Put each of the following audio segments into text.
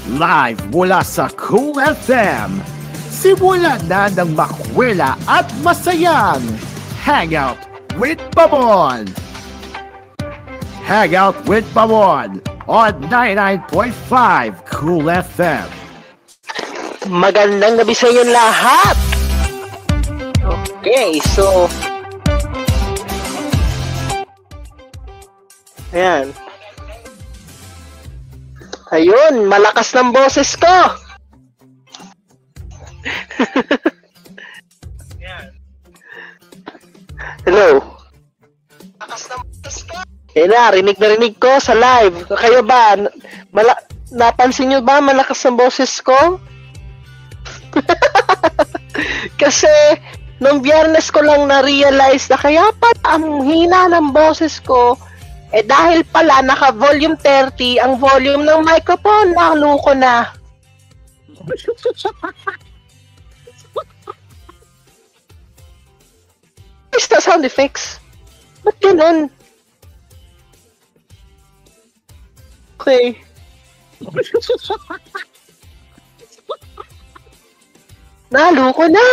Live mula sa Cool FM. Simulan na ng makwela at masayang Hangout with Pamon. Hangout with Pamon on 99.5 Cool FM. Magandang gabi sa inyo lahat! Okay, so... Ayan. Ayun, malakas ng boses ko! Hello? Malakas ng boses ko? Ayan na, rinig ko sa live. Kayo ba? Napansin nyo ba malakas ng boses ko? Kasi nung Biyernes ko lang na-realize na kaya pala ang hina ng boses ko dahil pala naka volume 30 ang volume ng microphone. Naluko na. Is that sound effects? Ba't ganun? Okay. Naluko na!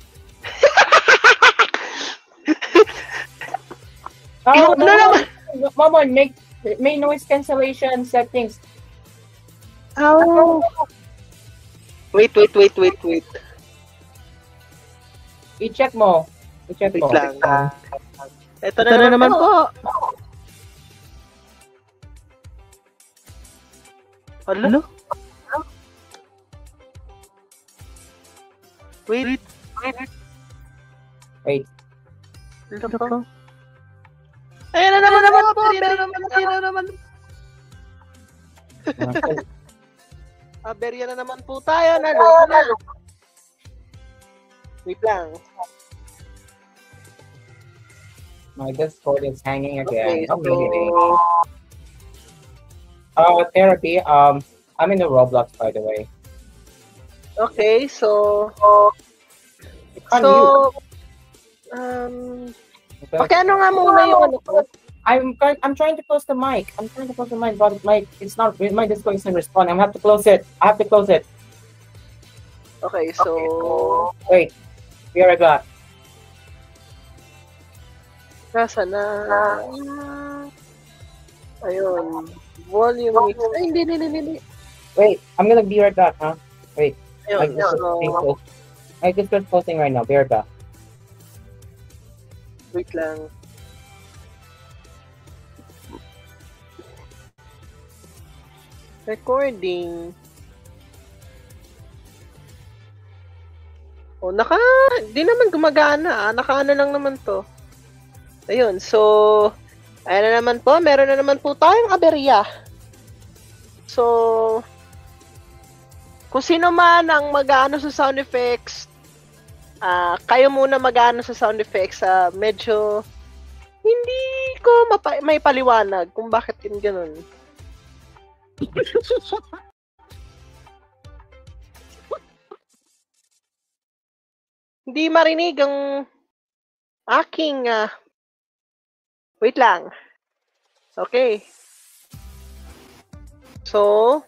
Oh, no. Mamon, make noise cancellation settings. Oh. Wait. I-check mo. Wait lang. Ito na naman po. Hello? Wait. Ayan na naman po. Aberya na naman po tayo. Nalo. Wait lang. My Discord is hanging again. Okay, Therapy. I'm in the Roblox, by the way. Okay, so pakiano nga muna yung ano ko. I'm trying to close the mic. But it's not. My Discord isn't responding. I have to close it. Okay, so wait. Be right back. Nasa na? Ayun. Volume mix. Ay, hindi. Wait, I'm gonna be right back, huh? Wait. Ayun, I just posting right now. Be right back. Wait lang. Recording. Oh, di naman gumagana. Naka-ano lang naman to. Ayun, so ayan na naman po, meron na naman po tayong aberya. So kung sino man ang mag-aano sa sound effects, kayo muna mag-aano sa sound effects. Medyo hindi ko may paliwanag kung bakit yun ganun. Hindi marinig ang aking wait lang. Okay. So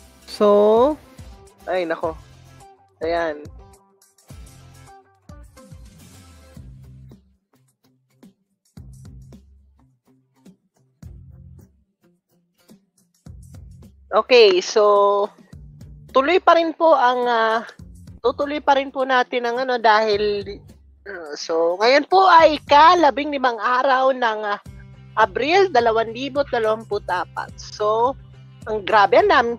ay nako. Ayan. Okay, so tutuloy pa rin po natin ang ano dahil so ngayon po ay ika-15 araw ng Abril 2024. So ang grabe ang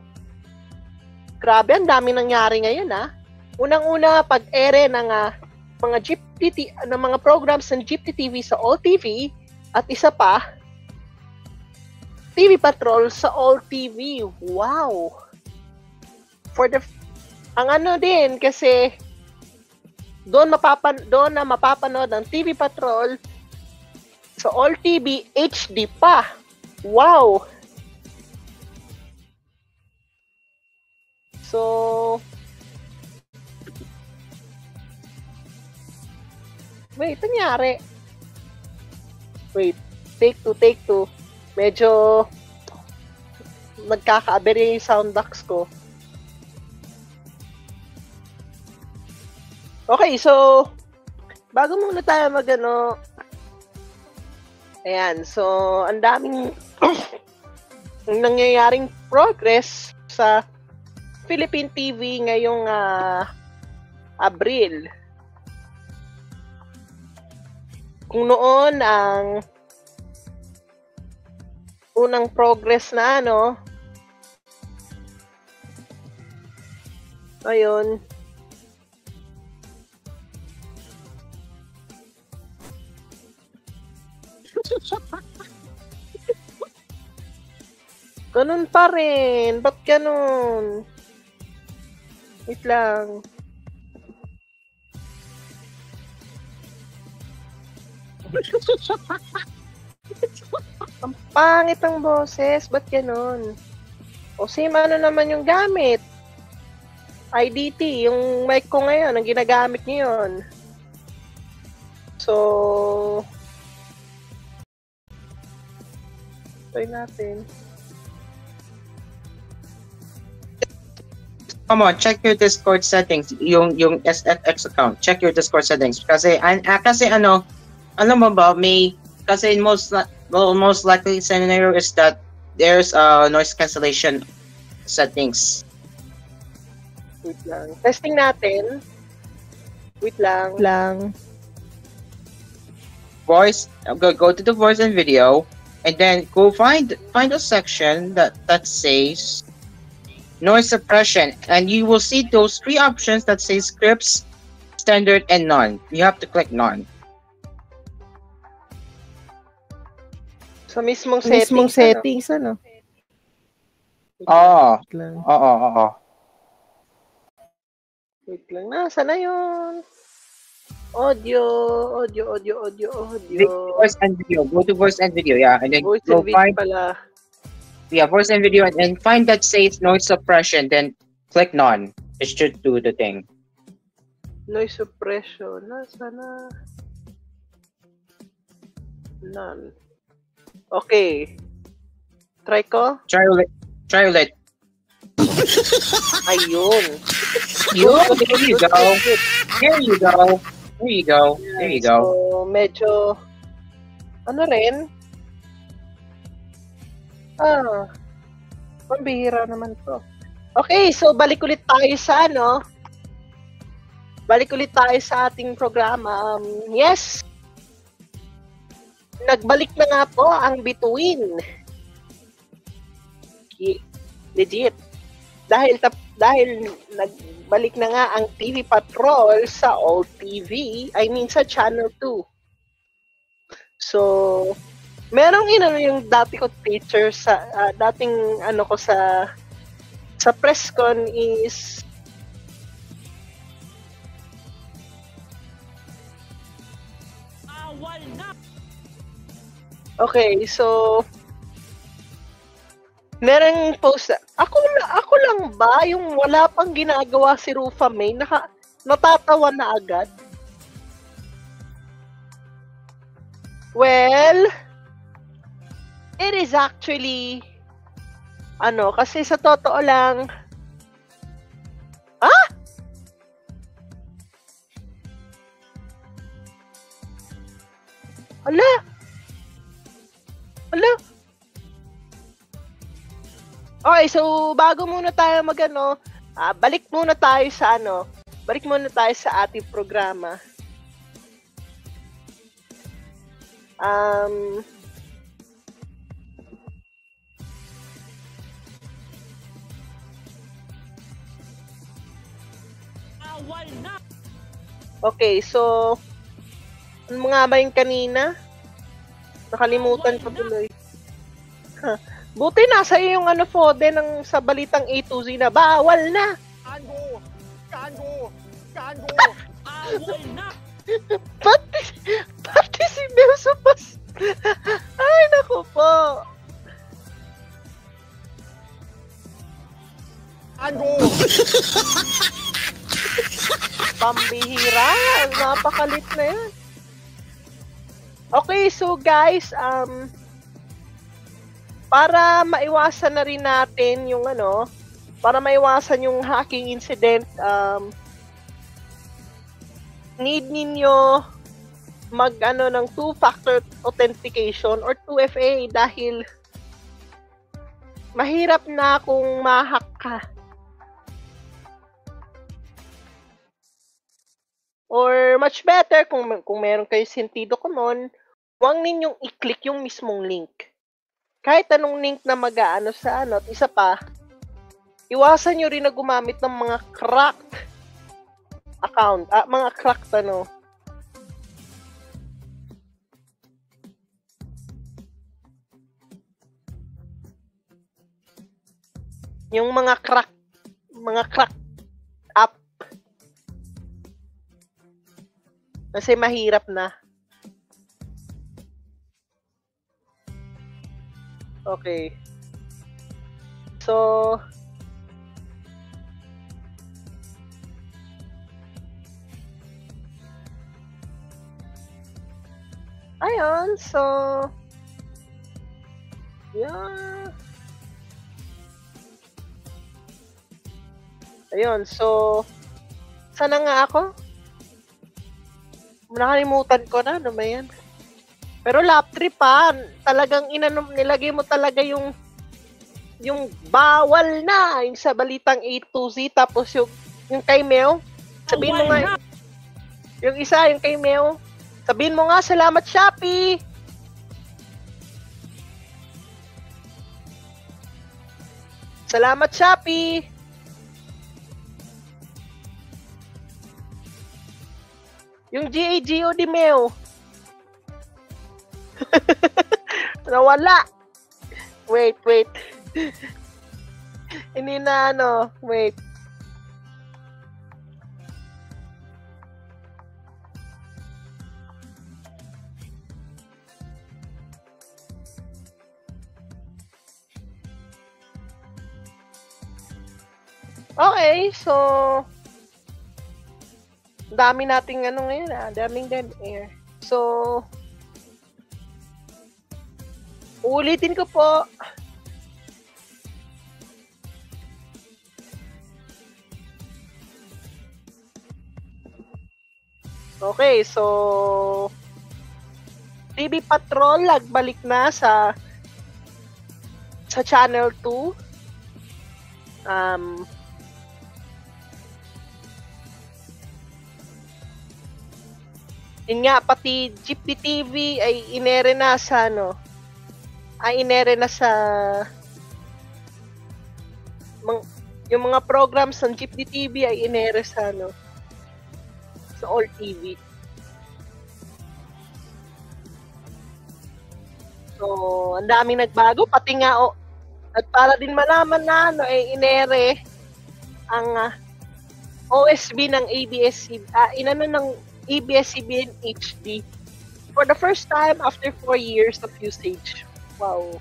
dami nangyari ngayon Unang-una pag-ere ng mga mga programs ng Jeep TV sa All TV at isa pa TV Patrol sa All TV. Wow. Ang ano din kasi doon na mapapanood ang TV Patrol sa All TV HD pa. Wow. So wait, nangyari. Wait, take two. Medyo nagkaka-aberya yung sound box ko. Okay, so bago muna tayo ayan, so ang daming nangyayaring progress sa Philippine TV ngayong Abril. Kung noon ang unang progress na ayun, ganun pa rin. Ba't ganun? Wait lang. Ang pangit ang boses. Ba't ganun? O same naman yung gamit. IDT, yung mic ko ngayon, ang ginagamit ngayon. So, try natin. Come on, check your Discord settings, yung SFX account. Check your Discord settings kasi ano mo ba, kasi most likely scenario is that there's noise cancellation settings. Wait lang. Testing natin. Wait lang. Voice, go to the voice and video, and then go find a section that says noise suppression, and you will see those three options that say scripts, standard, and none. You have to click none. Sa mismong settings, ano? Oo. Wait lang. Nasaan na yun? Audio. Voice and video. Go to voice and video, yeah. And then Voice go and video find pala. Yeah, voice and video, and find that says noise suppression, then click none. It should do the thing. Noise suppression. Nasaan na? None. Okay. Try ko? Try ulit. Ayun. There you go. There you go. So, medyo ano rin? Pambihira naman to. Okay, so balik ulit tayo sa ating programa. Yes, nagbalik na nga po ang Bituin. Legit. Dahil nagbalik na nga ang TV Patrol sa All TV, sa Channel 2. So, merong yung dati ko teacher sa dating ko sa presscon is okay, so merong post. Ako lang ba yung wala pang ginagawa si Rufa May natatawa na agad? Well, it is actually kasi sa totoo lang Ala. Okay, so bago muna tayo balik muna tayo sa ating programa. Okay, so ano nga ba yung kanina? Nakalimutan ko tuloy. Buti nasa iyo yung Fode ng sa balitang A to Z na bawal na. Kango. Bawal na. Pati si Belso pas. Ay, naku po. Pambihira. Napakalit na yan. Okay, so guys, para maiwasan na rin natin yung para maiwasan yung hacking incident, need ninyo mag-ano ng two-factor authentication or 2FA dahil mahirap na kung ma-hack ka. Or much better kung meron kayo sentido ko nun, huwag ninyong i-click yung mismong link. Kahit anong link na mag-aano sa ano, at isa pa, iwasan nyo rin na gumamit ng mga cracked account, mga cracked ano. Yung mga crack app. Kasi mahirap na. Okay. So, ayun. So, yeah. Ayun. So, sana nga ako? Nakalimutan ko na, ano ba yan? Pero lap trip pa, talagang nilagay mo talaga yung bawal na, yung sa balitang A to Z, tapos yung kay Meo, sabihin mo nga, yung isa, yung kay Meo, sabihin mo nga, salamat Shopee! Salamat Shopee! Yung GAGO di Meo. Nawala. Wait. Hindi na ano. Wait. Okay, so dami nating ano ngayon daming dead air. So, ulitin ko po. Okay, so TV Patrol nagbalik na sa Channel 2. Yun nga, pati Jeepney TV ay inere na sa yung mga programs ng Jeepney TV ay inere sa sa All TV. So, ang daming nagbago, pati nga at para din malaman na ay inere ang OSB ng ABS-CBN ng ABS-CBN HD for the first time after 4 years of usage. Wow.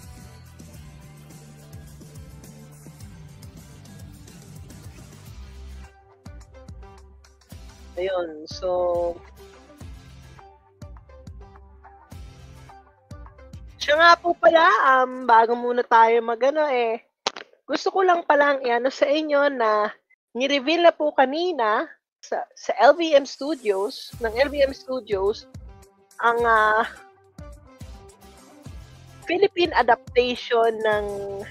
Ayun, so siya nga po pala, bago muna tayo gusto ko lang palang iano sa inyo na ni-reveal na po kanina sa LVM Studios, ang Philippine adaptation ng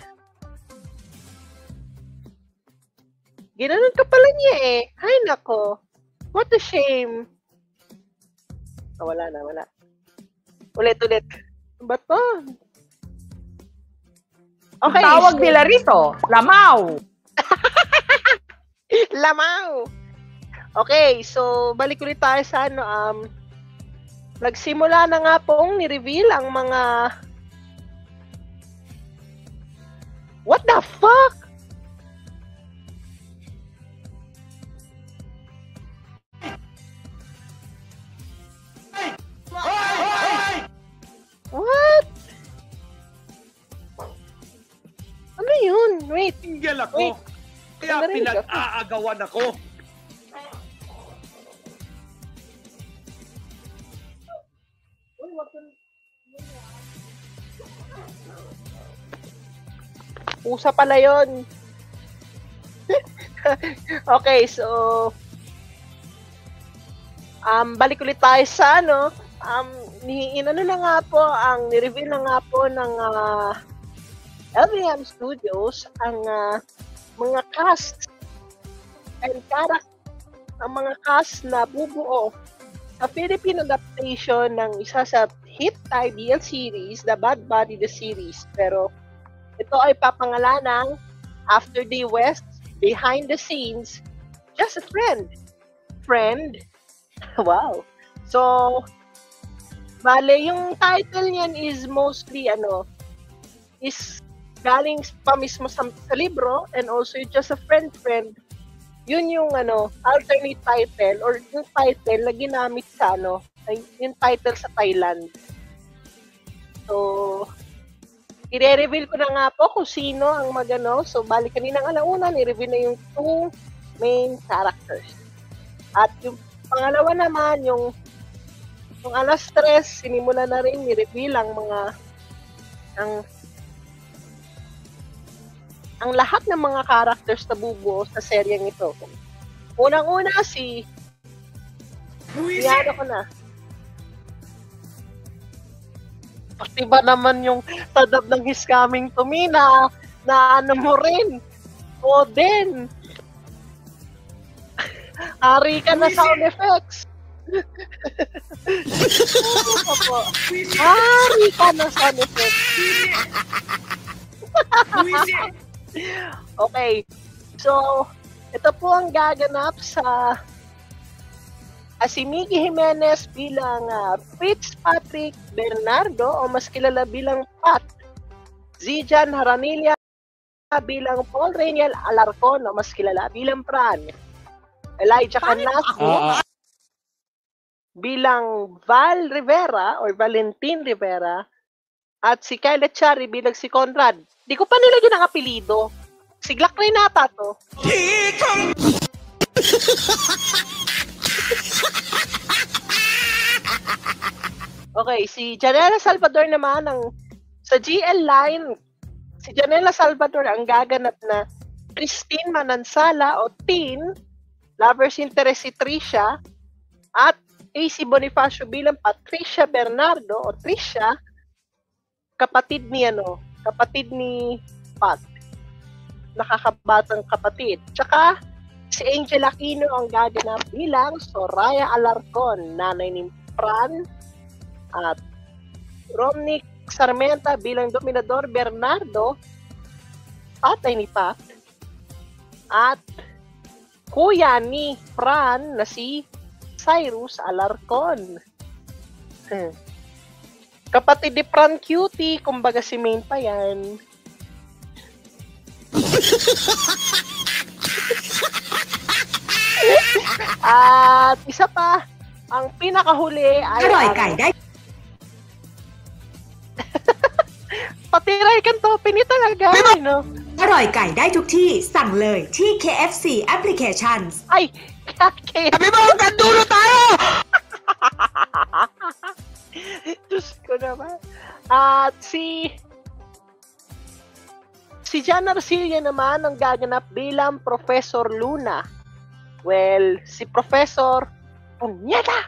ginanon ka pala niya Ay nako. What a shame. Wala. Ulit. Ba to? Okay. Tawag nila rito, lamaw. Lamaw. Okay, so balik ulit tayo sa nagsimula na nga pong ni-reveal ang mga what the fuck? What? Ano yun? Wait. Tinggal ako. Kaya pinag-aagawan ako. Usa pala yun. Okay, so Balik ulit tayo sa ni-reveal na nga po ng LVM Studios ang mga cast and ang mga cast na bubuo sa Philippine adaptation ng isa sa hit IBL series, The Bad Buddy the series. Pero ito ay papangalanang After Day West, Behind the Scenes, Just a Friend. Wow. So, bale, yung title niyan is mostly, is galing pa mismo sa libro, and also Just a Friend. Yun yung, alternate title, or yung title na ginamit sa, yung title sa Thailand. So, i-reveal ko na nga po kung sino ang So, bali kaninang alauna, ni-reveal na yung 2 main characters. At yung pangalawa naman, yung alas 3, sinimula na rin ni-reveal ang lahat ng mga characters na bubuo sa seryeng ito. Unang-una ano ko na. Pati ba naman yung tadab ng He's Coming to Me na ano mo rin? Oden. Hari ka na sound effects. Hari ka na sound effects. Okay. So, ito po ang gaganap sa si Miggy Jimenez bilang Fitzpatrick Bernardo o mas kilala bilang Pat. Zijan Haranilla bilang Paul Reniel Alarcon o mas kilala bilang Fran. Elijah Canasco bilang Val Rivera or Valentin Rivera at si Kyle Echari bilang si Conrad. Di ko pa nilagyan ng apelido. Siglak rin nata to. Okay, si Janela Salvador naman sa GL line, si Janela Salvador ang gaganap na Christine Manansala o Tin, lovers interest si Trisha, at AC Bonifacio bilang Patricia Bernardo o Trisha, kapatid ni Pat. Nakakabatang kapatid. Tsaka si Angel Aquino ang gaganap bilang Soraya Alarcon, nanay ni Fran, at Romnick Sarmenta bilang Dominador Bernardo, tatay ni Pat, at kuya ni Fran na si Cyrus Alarcon. Kapatid ni Fran Cutie, kumbaga si Main pa yan. At isa pa, ang pinakahuli ay Patiray kan to, pini talaga, no? อร่อยไก่ได้ทุกที่สั่งเลยที่ KFC Applications Ay, kaya. Sabi mo, kandulo tayo! Diyos ko naman. At si Jan Arcilla naman ang gaganap bilang Professor Luna. Well, si Professor Punyeta!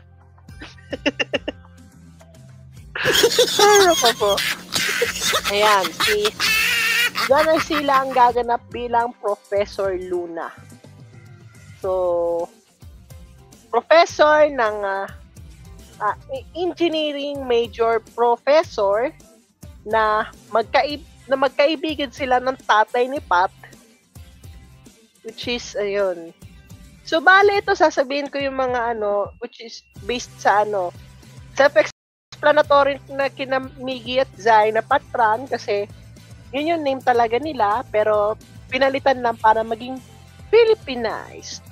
Ano pa po? Ayan, si Jan Arcilla ang gaganap bilang Professor Luna. So, professor ng engineering major professor na magkaibigan sila ng tatay ni Pat, which is ayun. So bale ito sasabihin ko yung mga which is based sa self-explanatory na kina Miggy at Zai na Patran, kasi yun yung name talaga nila pero pinalitan lang para maging Philippinized.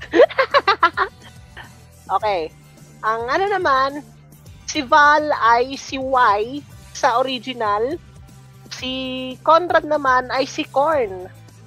Okay. Ang naman, si Val ay si Y sa original. Si Conrad naman ay si Corn.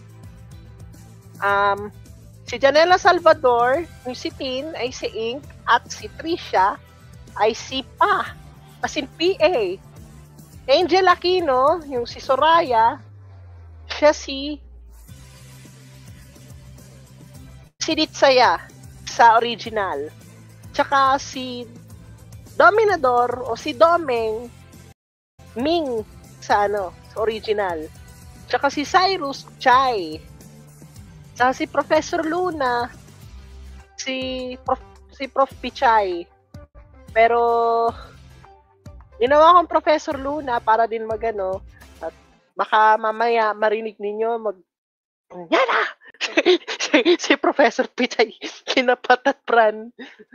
Si Janela Salvador, yung si Tin ay si Ink, at si Trisha ay si Pa, as in PA. Angel Aquino, yung si Soraya, siya si Ditsaya sa original. tsaka si Dominador o si Domeng Ming sa sa original. Tsaka si Cyrus Chai. Tsaka si Professor Luna, si Prof Pichay. Pero ginawa kong Professor Luna para din magano at baka mamaya marinig ninyo Yana! si Professor Pichay kinapat at pran.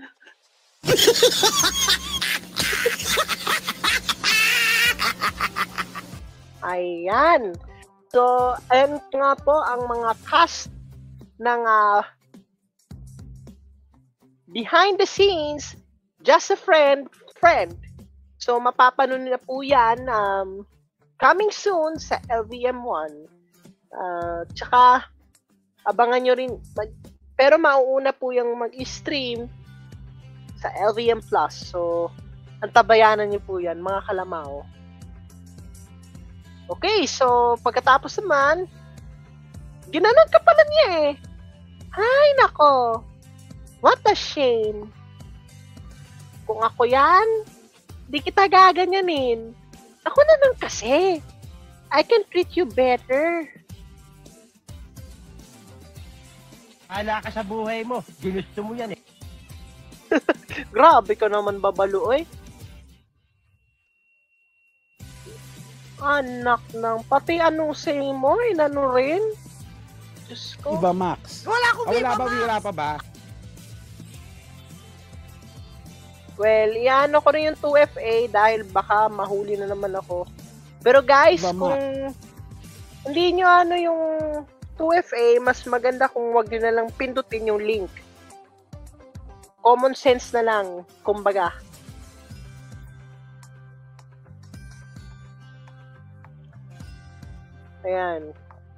Ayan. So, ayan nga po ang mga cast ng behind the scenes, Just a Friend. So, mapapanood na po yan coming soon sa LVM1. Tsaka, abangan nyo rin. Pero mauuna po yung mag-stream sa LVM Plus. So, antabayanan nyo po yan, mga kalamaw. Okay, so pagkatapos naman, ginanong ka pala niya eh. Ay, nako. What a shame. Kung ako yan, di kita gaganyanin. Ako naman kasi. I can treat you better. Hala ka sa buhay mo. Ginusto mo yan eh. Grabe ka naman babalo eh. Anak ng, pati anong say mo, inano rin? Diyos ko. Iba Max. Wala pa ba? Well, iano ko rin yung 2FA dahil baka mahuli na naman ako. Pero guys, Iba kung hindi nyo yung 2FA, mas maganda kung wag nyo na lang pindutin yung link. Common sense na lang, kumbaga. Ayan.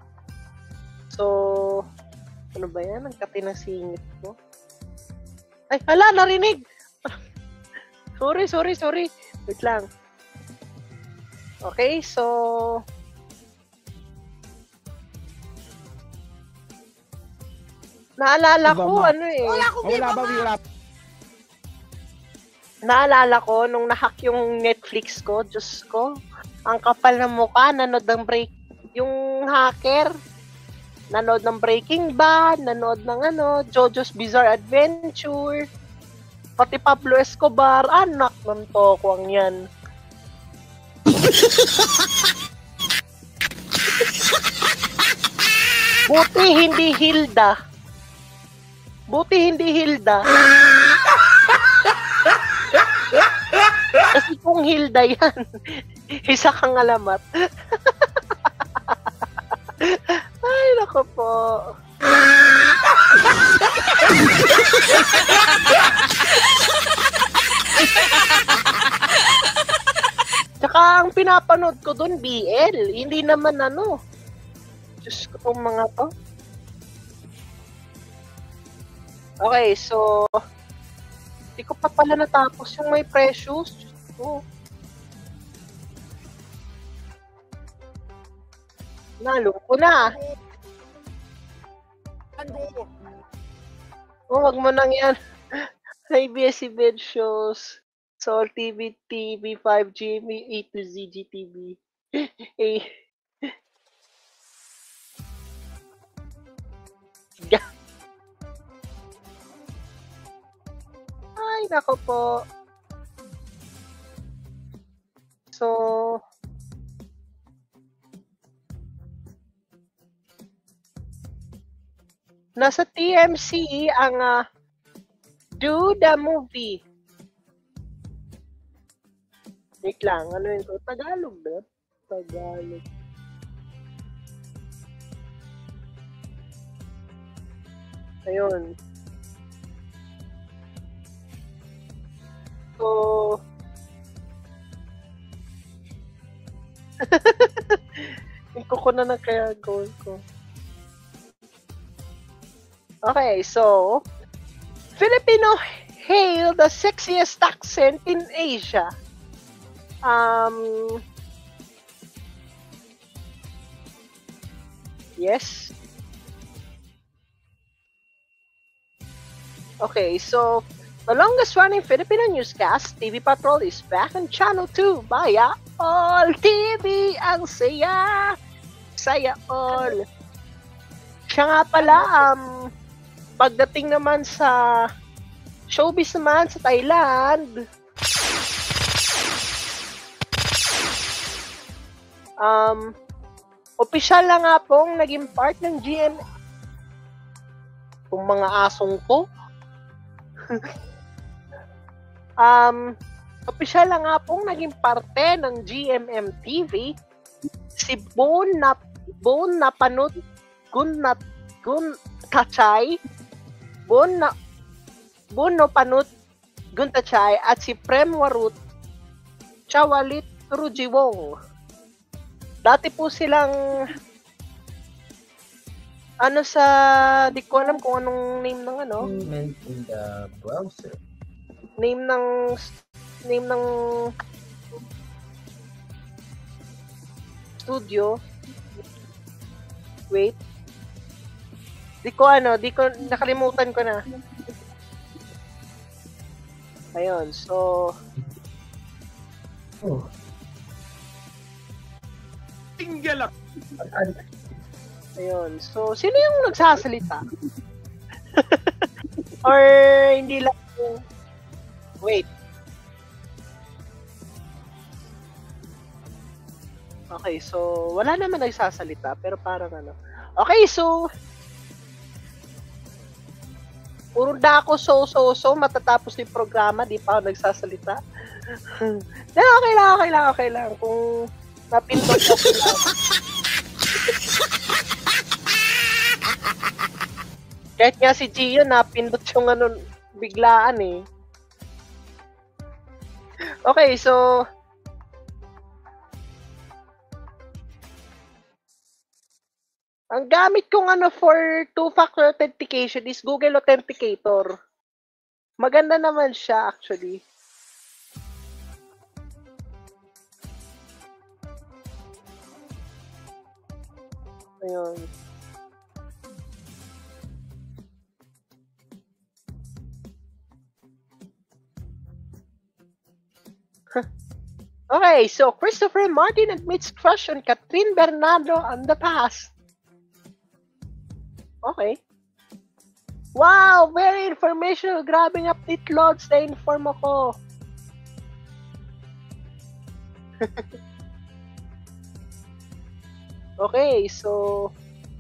So, ano ba yan? Ang kati ng singit ko. Ay, hala, narinig! Sorry. Wait lang. Okay, so... Naalala ko, Naalala ko, nung nahack yung Netflix ko, Diyos ko, ang kapal ng mukha, nanood ng yung hacker, nanood ng Breaking Bad, nanood ng JoJo's Bizarre Adventure, pati Pablo Escobar, anak ng tokwang yan. Buti hindi Hilda. Kasi kung Hilda yan, isa kang alamat. Ay, nako po. Tsaka ang pinapanood ko dun, BL. Hindi naman Diyos ko itong mga to. Okay, so hindi ko pa pala natapos yung may Precious. Oh. Nalo ko na. Oh, wag mo nang yan. ABS-CBN shows. Soul TV, TV5, GMA, A to Z, GTV. Eh. Ay, nako po. So, nasa TMC ang Do the Movie. Wait lang, ano yun? Tagalog ba? Tagalog. Ayun. So, iko ko na kaya goal ko. Okay, so, Filipino hail the sexiest accent in Asia. Yes. Okay, so The longest running Filipino newscast, TV Patrol, is back on Channel 2 via All TV. Ang saya! Saya all! Siya nga pala, pagdating naman sa showbiz naman sa Thailand, opisyal na nga pong naging part ng GMM. Kung mga asong ko. Opisyal na nga pong naging parte ng GMM TV si Bon Napanut Gun Tachay, Bon Napanut Gun Tachay at si Prem Warut Chawalit Rujiwong. Dati po silang di ko alam kung anong name ng in the browser. Name ng studio. Wait. Di ko nakalimutan ko na. Ayun, so Tinggal ako. Ayun, so sino yung nagsasalita? Or hindi lang yung... Wait. Okay, so wala naman nagsasalita pero parang Okay, so puro na ako so matatapos yung programa, di pa ako nagsasalita. Okay lang. Kung napindot ako lang. Kahit nga si Gio napindot yung biglaan eh. Okay, so ang gamit kong for two-factor authentication is Google Authenticator. Maganda naman siya actually. Ayun. Okay, so Christopher Martin admits crush on Catherine Bernardo on the past. Okay. Wow, very informational. Grabing update loads na inform ako. Okay, so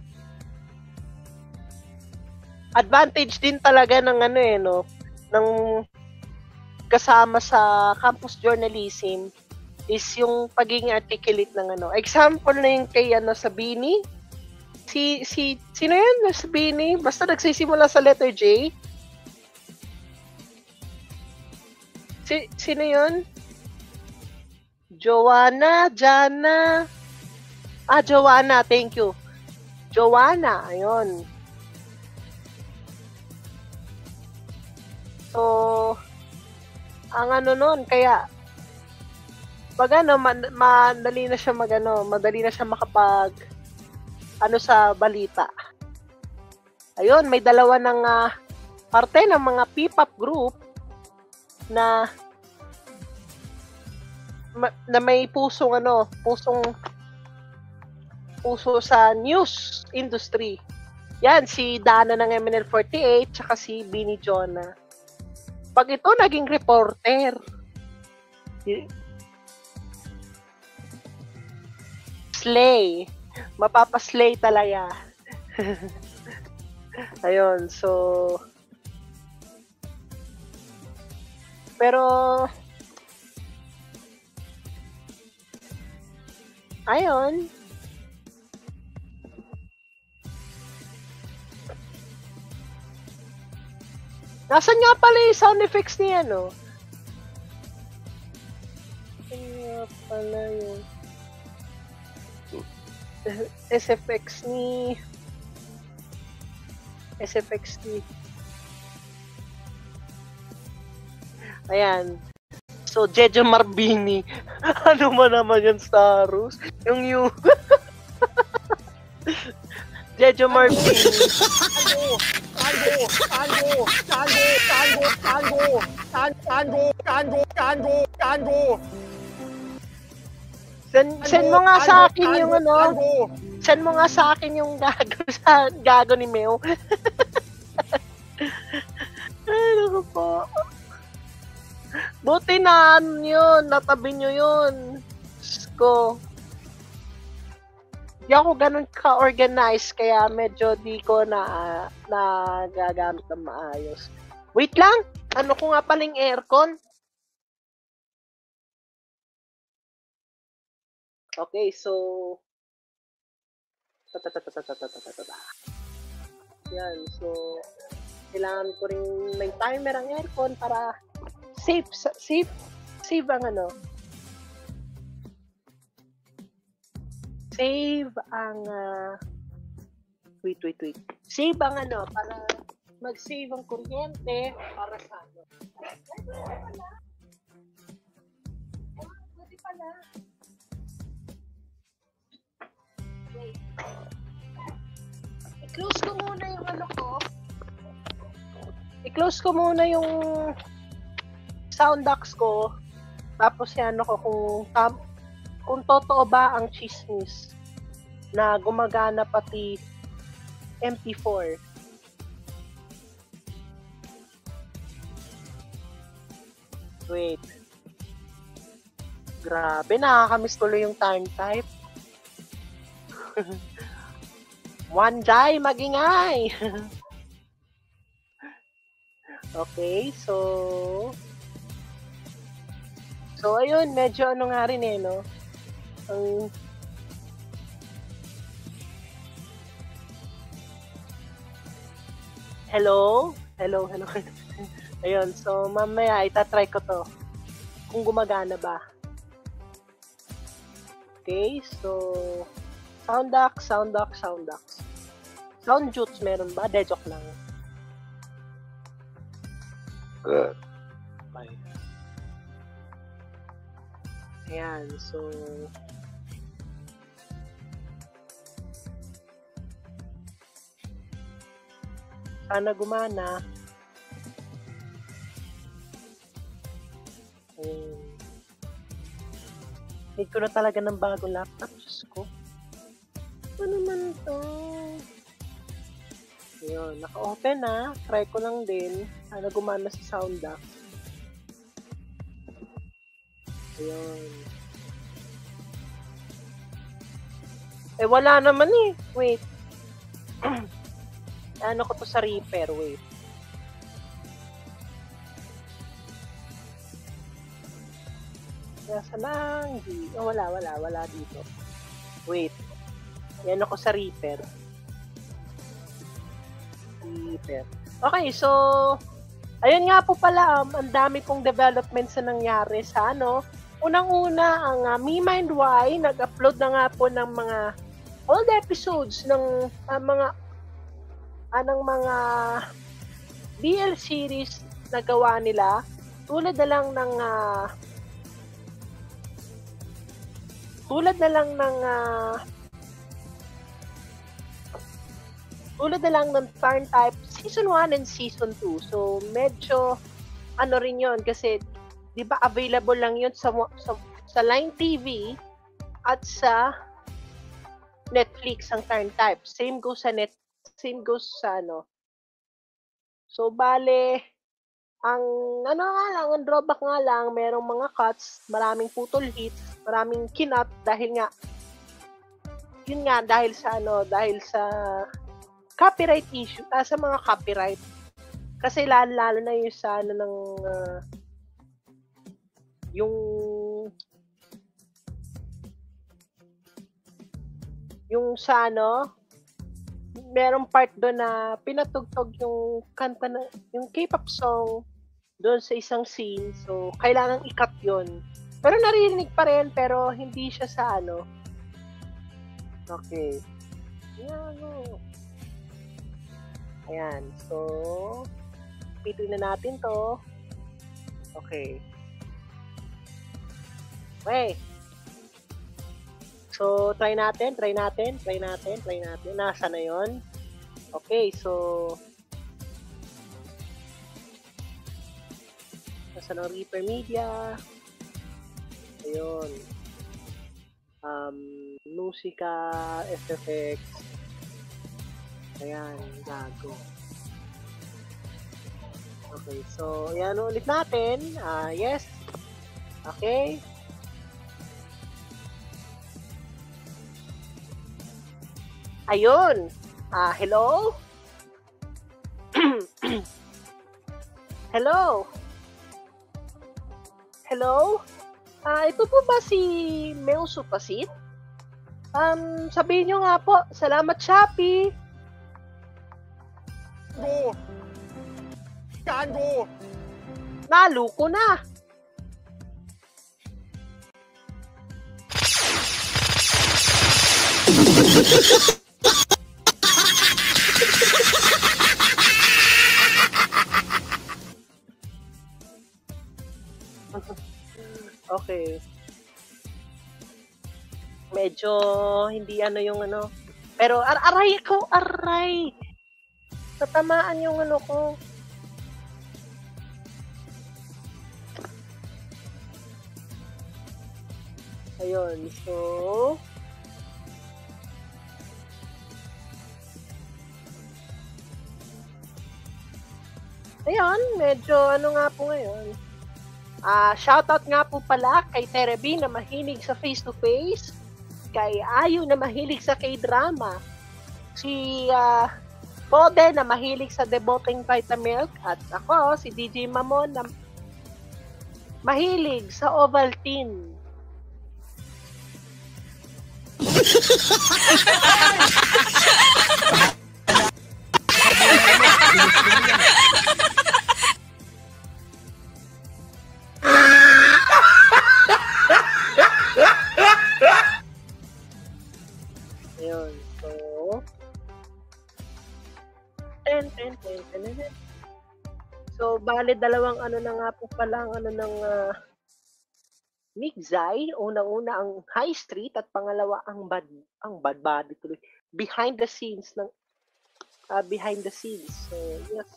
advantage din talaga ng ng kasama sa campus journalism is yung pagiging articulate ng Example na yung kay sa Bini. Sino yan? Sa Bini? Basta nagsisimula sa letter J. Sino yun? Joanna, Jana. Joanna, thank you. Joanna, ayun. So, ang nun, kaya, pag madali na siya madali na siya makapag, sa balita. Ayun, may dalawa ng parte ng mga P-pop group na may puso sa news industry. Yan, si Dana ng MNL48 tsaka si Bini Jonah. Pag ito naging reporter, slay. Mapapaslay talaga. Ayun, so pero ayun. Nasaan nga pala yung sound effects niya, no? Nga pala yung SFX ni ayan. So, Jejo Marbini. Ano man naman yung Starus? Yung Jejo Marbini. Send mo nga sa akin yung ano. Send mo nga sa akin yung gago ni Meo. Ay, naku po. Buti na yun, natabi nyo yun. Ko. Di ako ganun ka-organize, kaya medyo di ko na gagamit ng maayos. Wait lang! Ano ko nga paling aircon? Okay, so... Yan, so... Kailangan ko rin may timer ang aircon para save ang ano. Save ang wait. Save ang ano para mag-save ang kuryente para sa ano. Buti pala. Wait. I-close ko muna yung ano ko. I-close ko muna yung sound box ko. Tapos yan ako kung totoo ba ang chismis na gumagana pati MP4. Wait. Grabe, nakakamiss tuloy yung time type. Wanjay, magingay! Okay, so ayun, medyo ano nga rin no? Hello? Ayun, so mamaya itatry ko to. Kung gumagana ba. Okay, so sound box. Sound jutes meron ba? Joke lang. Good. Bye. Ayan, so sana gumana. Need ko na talaga ng bagong laptop. Diyos ko. Ano naman ito? Ayun, naka-open na. Try ko lang din. Sana gumana sa sound box. Ayun. Wala naman eh. Wait. Ano ko to sa Reaper? Wait. Nasa lang. Wala dito. Wait. Yan ako sa Reaper. Okay, so ayun nga po pala, ang dami pong developments na nangyari sa ano. Unang-una, ang Me Mind Why, nag-upload na nga po ng mga old episodes ng mga BL series na gawa nila. Tulad na lang ng Turn Type Season 1 and Season 2. So, medyo ano rin yun kasi di ba available lang yun sa Line TV at sa Netflix ang Turn Type. Same goes sa ano. So, bale, ang drawback nga lang, merong mga cuts, maraming putol hits, maraming kinat dahil sa copyright issue, sa mga copyright. Kasi lalo na yung sa yung sa merong part doon na pinatugtog yung kanta na, yung K-pop song doon sa isang scene. So, kailangan i-cut yun. Pero naririnig pa rin, pero hindi siya sa Okay. Ayan. So, pitin na natin to. Okay. Okay. So, try natin. Nasa na yon? Okay, so Nasa ng Reaper Media. Ayun. Musika, SFX. Ayan, gago. Okay, so, yan ulit natin. Yes. Okay. Ayun. Hello? Hello? Hello? Ito po ba si Meo Supasit? Sabihin nyo nga po, salamat Shopee. Go! Gago! Naluko na. Okay. Medyo hindi ano yung ano. Pero aray ko, aray. Tatamaan yung ano ko. Ayun, so ayun, medyo ano nga po ngayon. Shoutout nga po pala kay Terebi na mahilig sa face-to-face, kay Ayu na mahilig sa K-drama, si Bode na mahilig sa Deboting Vitamilk, at ako, si DJ Mamon na mahilig sa Ovaltine. Ayun, so bale dalawang ano na nga po pala ang ano ng Migzai, unang-una ang High Street at pangalawa ang bad body tuloy. Behind the scenes ng behind the scenes. So, yes.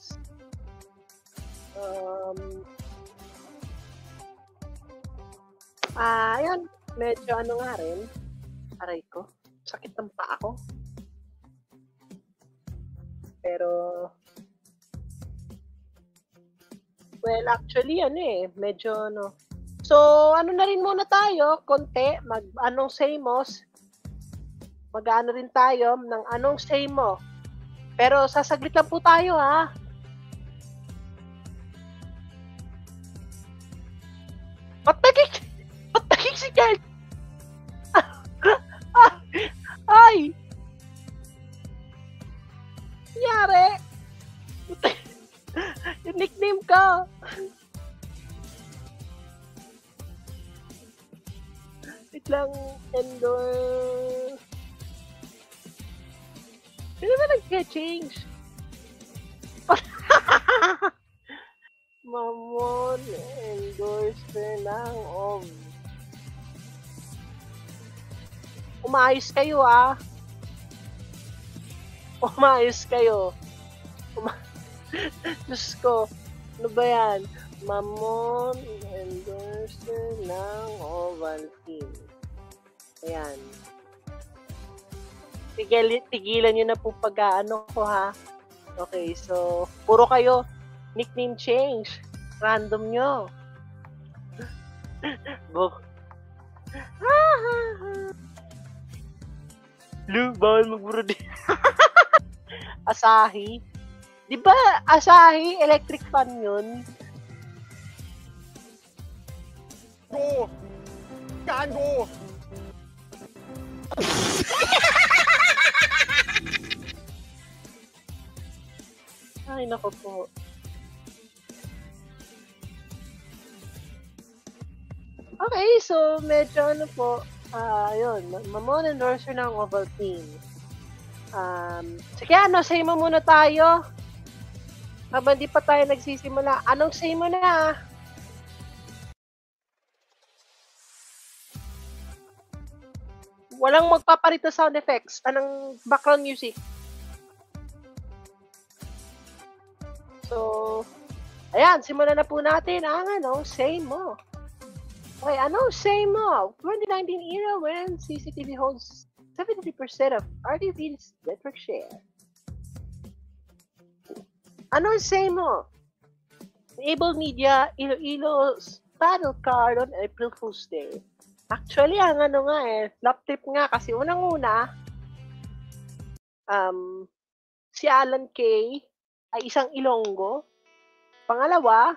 Ayan, medyo ano nga rin. Aray ko. Sakit ng paa ko. Pero well, actually ano medyo ano. So, ano na rin muna tayo, konti, anong say mo, mag-ano rin tayo ng anong say mo. Pero sasaglit lang po tayo, ha? Patagik si Kel! Ay! Nangyari? Yung nickname ko. Wait lang, endorse. Hindi ba nag-change? Mamon, endorser ng umayos kayo, umayos kayo. Diyos ko, ano ba yan? Mamon, endorser ng Ovaltine. Ayan. Tigilan nyo na po pag-ano ko, ha? Okay, so, puro kayo nickname change. Random nyo. Lu, bawal magburo din. Asahi. Di ba Asahi, electric fan yun? Go! Gago! Ay, nako po. Okay, so medyo ano po, yun, Mamon endorser ng Ovaltine. Sige, say mo muna tayo. Habang di pa tayo nagsisimula, anong say mo na? Walang magpapalit na sound effects. Anong background music? So, Ayan, simulan na po natin ang say mo. Okay, say mo? 2019 era when CCTV holds 70% of RTV's network share. Say mo? Able Media Iloilo's battle card on April Fool's Day. Actually, ang flop trip nga kasi unang-una, si Alan Kay ay isang Ilonggo. Pangalawa,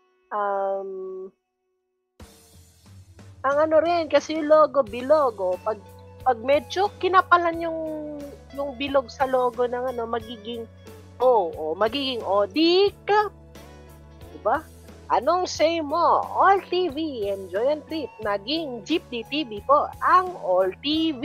ang rin, kasi yung logo, bilogo. Pag medyo kinapalan yung bilog sa logo ng magiging magiging di ka. Diba? Anong say mo? All TV, enjoy and trip. Naging Jeepney TV po ang All TV.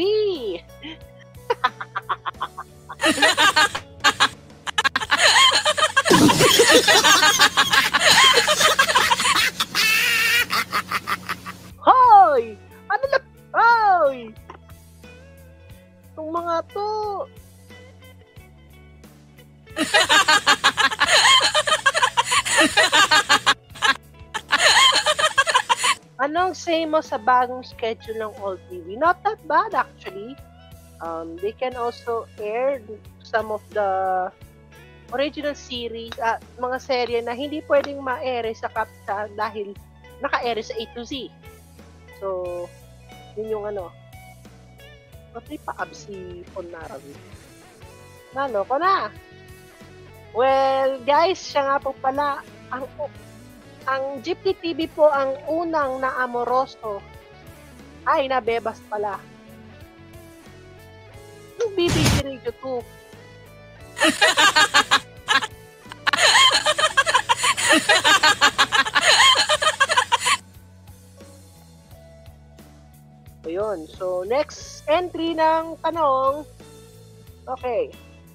Hoy! Ano na? Hoy! Itong mga to. Anong say mo sa bagong schedule ng All TV? Not that bad actually. They can also air some of the original series, mga serye na hindi pwedeng ma-air sa Capsa dahil naka-air sa A to Z. So, yun yung Patri pa si Ponarawi. Nalo ko na. Well, guys, siya nga po pala, ang Jeepney TV po ang unang na amoroso. Ay, nabebas pala. Yung BBC Radio 2. Ayun. So, next entry ng tanong. Okay.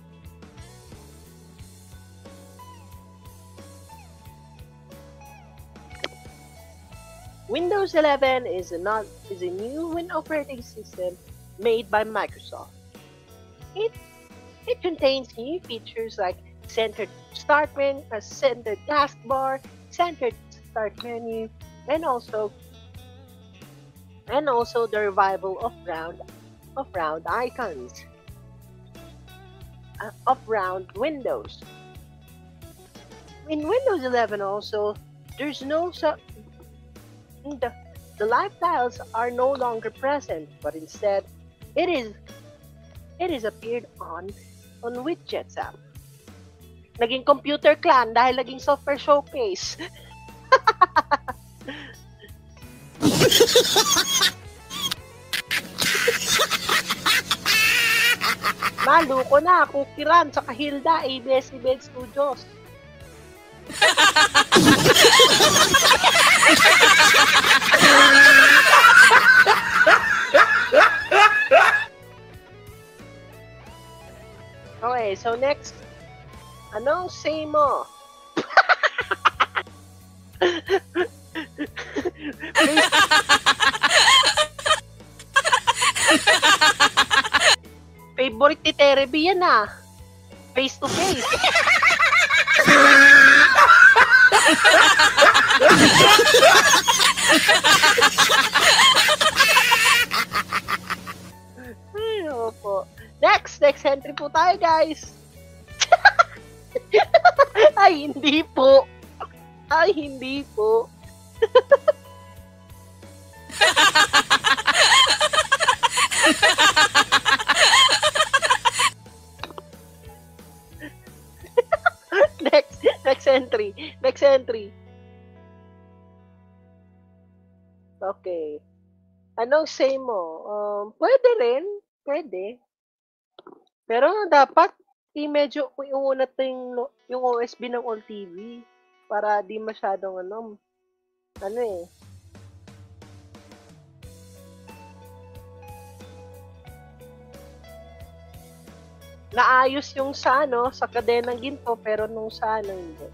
Windows 11 is a new operating system made by Microsoft. It contains new features like centered start menu, centered taskbar, centered start menu, and also the revival of round icons of round windows. In Windows 11 also, there's no the live tiles are no longer present, but instead it is appeared on widgets app. Naging computer clan dahil naging software showcase. Maluko na, Kukiran sa Kahilda, ABS-CBN Studios. Okay, so next. Anong say mo? Favorite ni Tereby yan face to face. Ay, opo. Next entry po tayo, guys. Ay, hindi po. Next entry. Okay. Anong say mo? Pwede rin. Pwede. Pero dapat medyo iunat yung OSB ng All TV para di masyadong naayos yung sa kadenang ginto pero nung sa hindi.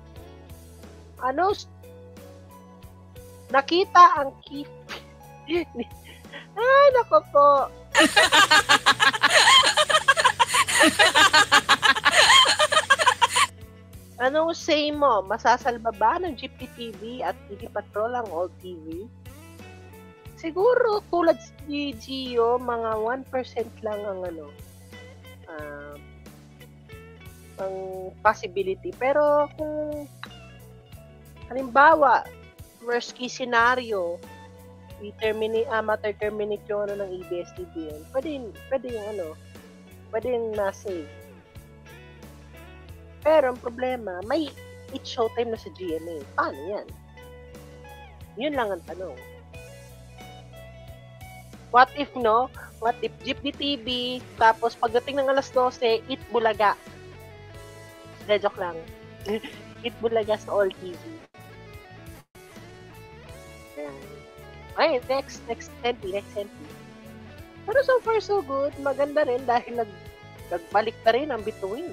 Nakita ang key. Ay, nako po. Anong say mo? Masasalba ba ng GPTV at TV Patrol ang All TV? Siguro, tulad si Gio, mga 1% lang ang ang possibility. Pero kung halimbawa, worst case scenario, ma-terminate yung ng ABS-CBN, pwede yung na-save. Pero ang problema, may It's Showtime na sa GMA. Paano yan? Yun lang ang tanong. What if Jeepney TV, tapos pagdating ng alas 12, Eat Bulaga. Joke lang. Eat Bulaga sa All TV. Ay, next entry. Pero so far so good. Maganda rin dahil nagbalik na rin ang bituin.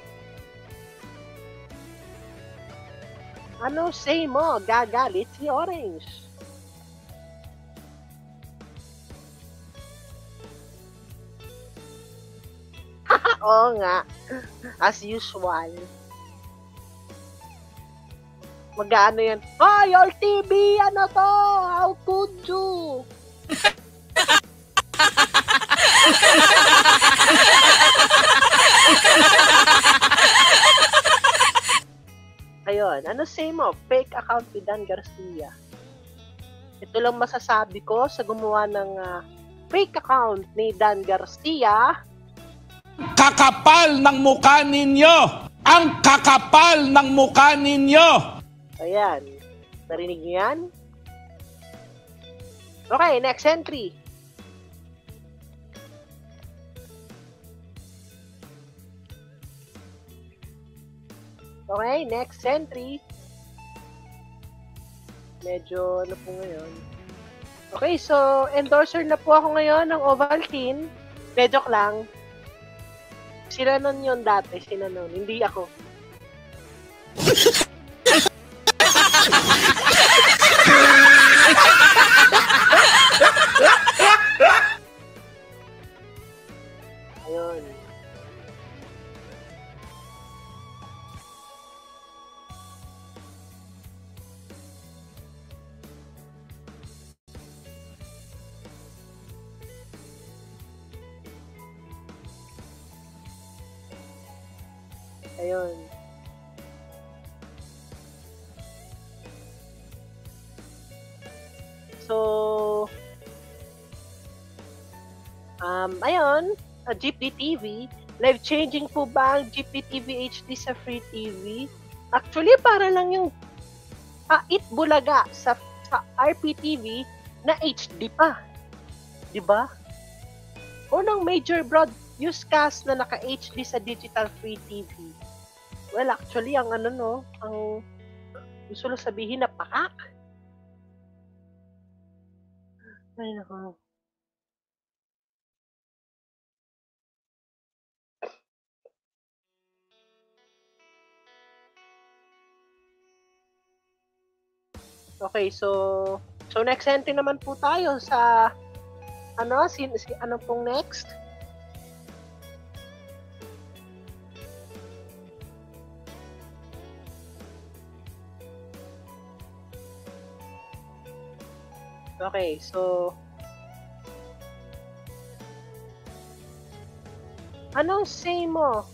Ano say mo? Gagalit si Orange. Oo nga. As usual. Mag-ano yan? Hoy, All TV! Ano to? How could you? Ayun. Ano say mo? Fake account ni Dan Garcia. Ito lang masasabi ko sa gumawa ng fake account ni Dan Garcia. Kakapal ng mukha ninyo! Ang kakapal ng mukha ninyo! Ayan. Narinig niyo yan? Okay, next entry. Okay, next entry. Medyo ano po ngayon. Okay, so endorser na po ako ngayon ng Ovaltine. Medyo lang. Sila nun yun dati. Sila nun. Hindi ako. Ayun. Ayun. So, ayun, Jeepney TV. Life-changing po ba ang Jeepney TV HD sa Free TV? Actually, para lang yung Eat Bulaga sa RPTV na HD pa. Diba? Unang major broad newscast na naka-HD sa digital Free TV. Well, actually, ang gusto lang sabihin na pakak. Ay, nako. Okay, so next entry naman po tayo sa ano pong next? Okay, so anong say mo?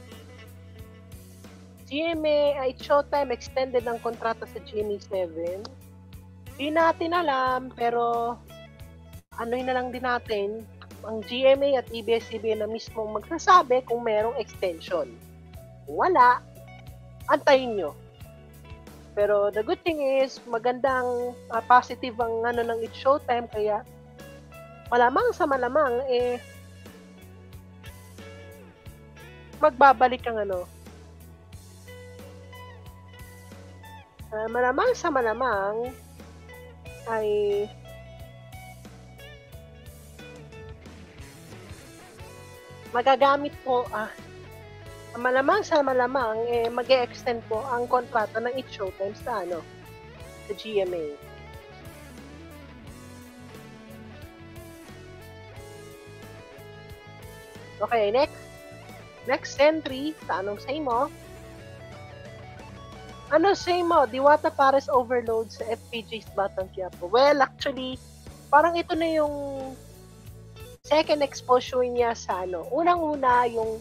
GMA ay Showtime extended ang kontrata sa GMA 7. Di natin alam, pero anuhin na lang din natin ang GMA at ABS-CBN na mismo magsasabi kung merong extension. Kung wala, antayin nyo. Pero the good thing is, magandang positive ang ng It's Showtime, kaya malamang sa malamang, magbabalik ang malamang sa malamang, ay magagamit po, malamang sa malamang, mag-e-extend po ang kontrata ng It's Showtime sa sa GMA. Okay, next entry, sa anong say mo? Ano say mo? Diwata Pares overload sa FPG's Batang Quiapo. Well, actually, parang ito na yung second exposure niya sa ano. Unang-una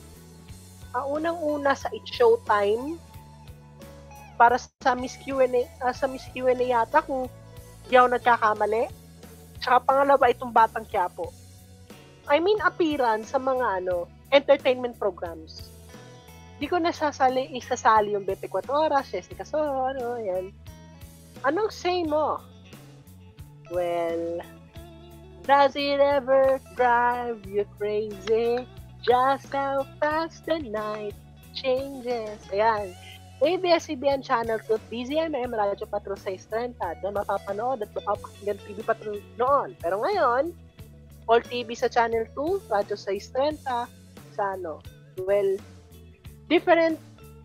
sa It's Showtime para sa Miss Q&A, yata kung di ako nagkakamali. Tsaka pangalawa itong Batang Quiapo. I mean, appearance sa mga entertainment programs. Di ko isasali yung 24 Oras, Jessica Soho, yan. Anong say mo? Well, does it ever drive you crazy? Just how fast the night changes. Ayan. ABS-CBN Channel 2, PZMM, Radyo Patrol 630. Doon mapapanood at mapapakinggan TV Patrol noon. Pero ngayon, All TV sa Channel 2, Radyo 630, sa well, different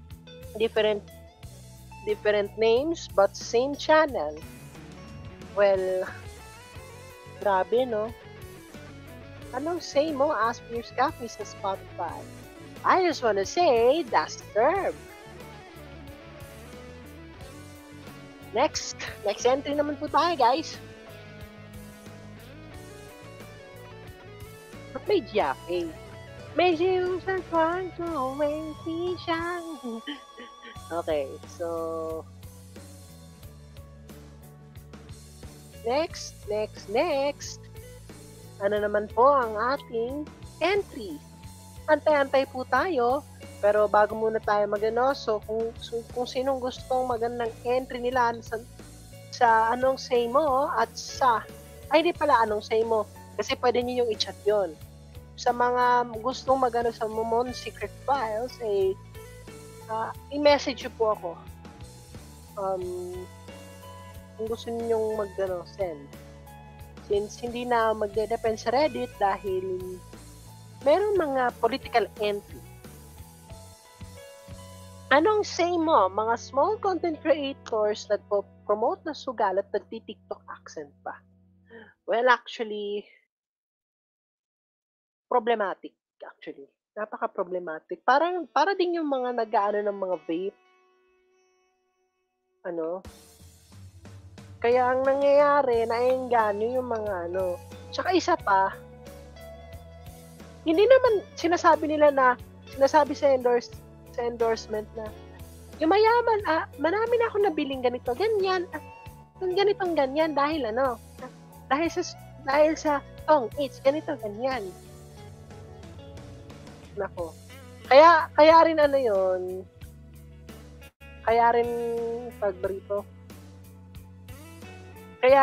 names but same channel. Well, grabe, no? Anong say mo? Ask Pierce Cafe sa Spotify. I just wanna say, that's Serb. Next entry naman po tayo, guys. Ba't may Jaffe? Okay, so next. Ano naman po ang ating entry? Antay-antay po tayo, pero bago muna tayo so kung sinong gustong magandang entry nila sa anong say mo at hindi pala anong say mo, kasi pwede niyo yung i-chat yon. Sa mga gustong magano sa Momon Secret Files, i-message po ako. Kung gusto ninyong send. Since hindi na magde-depend sa Reddit dahil meron mga political entry. Anong say mo? Mga small content creators na promote na sugal at nagti-TikTok accent pa. Well, actually, problematic actually. Napaka-problematic. Para din yung mga nag-aano ng mga vape. Kaya ang nangyayari, naengganyo yung mga Tsaka isa pa, hindi naman sinasabi sa endorsement na yung mayaman, marami na ako nabiling ganito, ganyan, ganyan dahil sa Tong It's, ganito, ganyan. Nako. Kaya rin yun. Kaya rin pagbarito. Kaya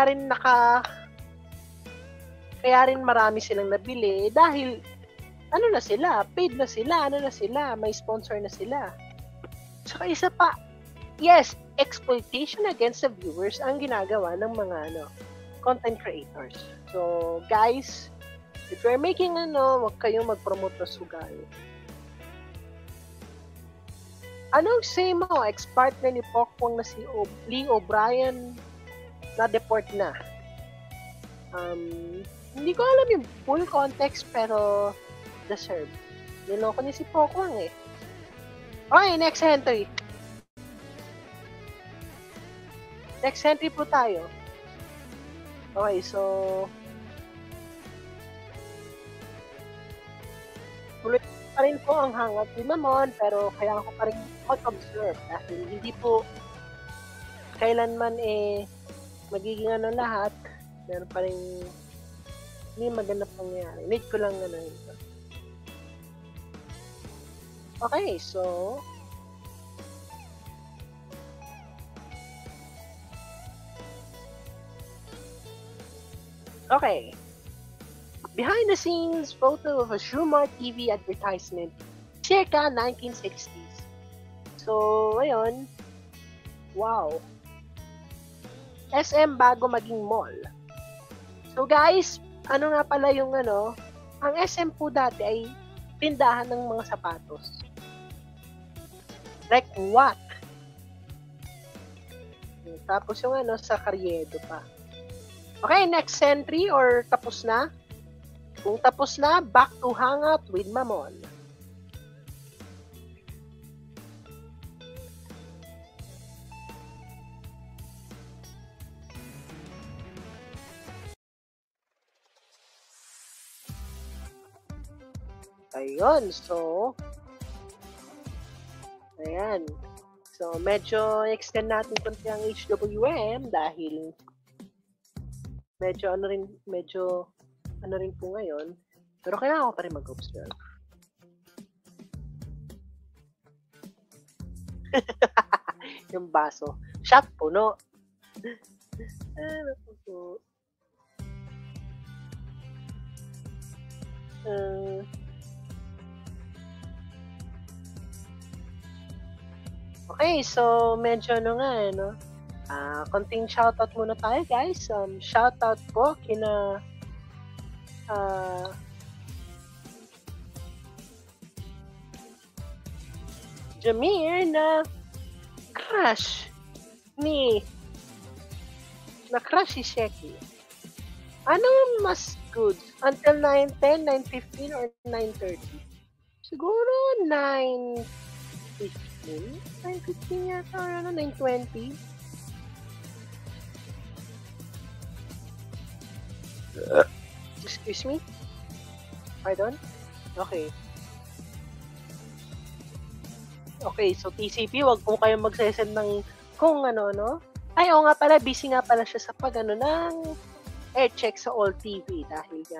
rin marami silang nabili dahil na sila, paid na sila, may sponsor na sila. Saka isa pa, yes, exploitation against the viewers ang ginagawa ng mga content creators. So, guys, if you're making wag kayong mag-promote na sugal. Anong say mo? Ex-partner ni Pokwang na si Lee O'Brien na-deport na. Hindi ko alam yung full context pero deserve. Niloko ni si Pokwang eh. Okay, next entry. Next entry po tayo. Okay, so tuloy pa rin po ang hangout ni Mamon, pero kaya ako pa rin observe dahil hindi po kailanman magiging lahat. Meron pa rin hindi maganda pangyayari. Need ko lang ito. Okay, so okay. Behind the scenes photo of a Shumar TV advertisement circa 1960s. So, ayun. Wow. SM bago maging mall. So, guys, ano nga pala yung ang SM po dati ay tindahan ng mga sapatos. Like what? Tapos yung sa Carriedo pa. Okay, next entry or tapos na? Kung tapos na, back to Hangout with Mamon. Ayun, so ayan. So, medyo extend natin konti ang HWM dahil medyo ano rin po ngayon. Pero kailangan ko pa rin mag-observe. Yung baso. Shot puno. Ano po? Okay, so medyo konting shoutout muna tayo, guys. Shoutout po kina Jamir na crush si Sheki. Anong mas good? Until 9:10, 9:15, or 9:30? Siguro 9:15? 9:15 yata, 9:20? Excuse me? Pardon? Okay. Okay, so TCP, wag po kayong magsesend ng kung ano. Ay, oo nga pala, busy nga pala siya sa ng air check sa All TV dahil nga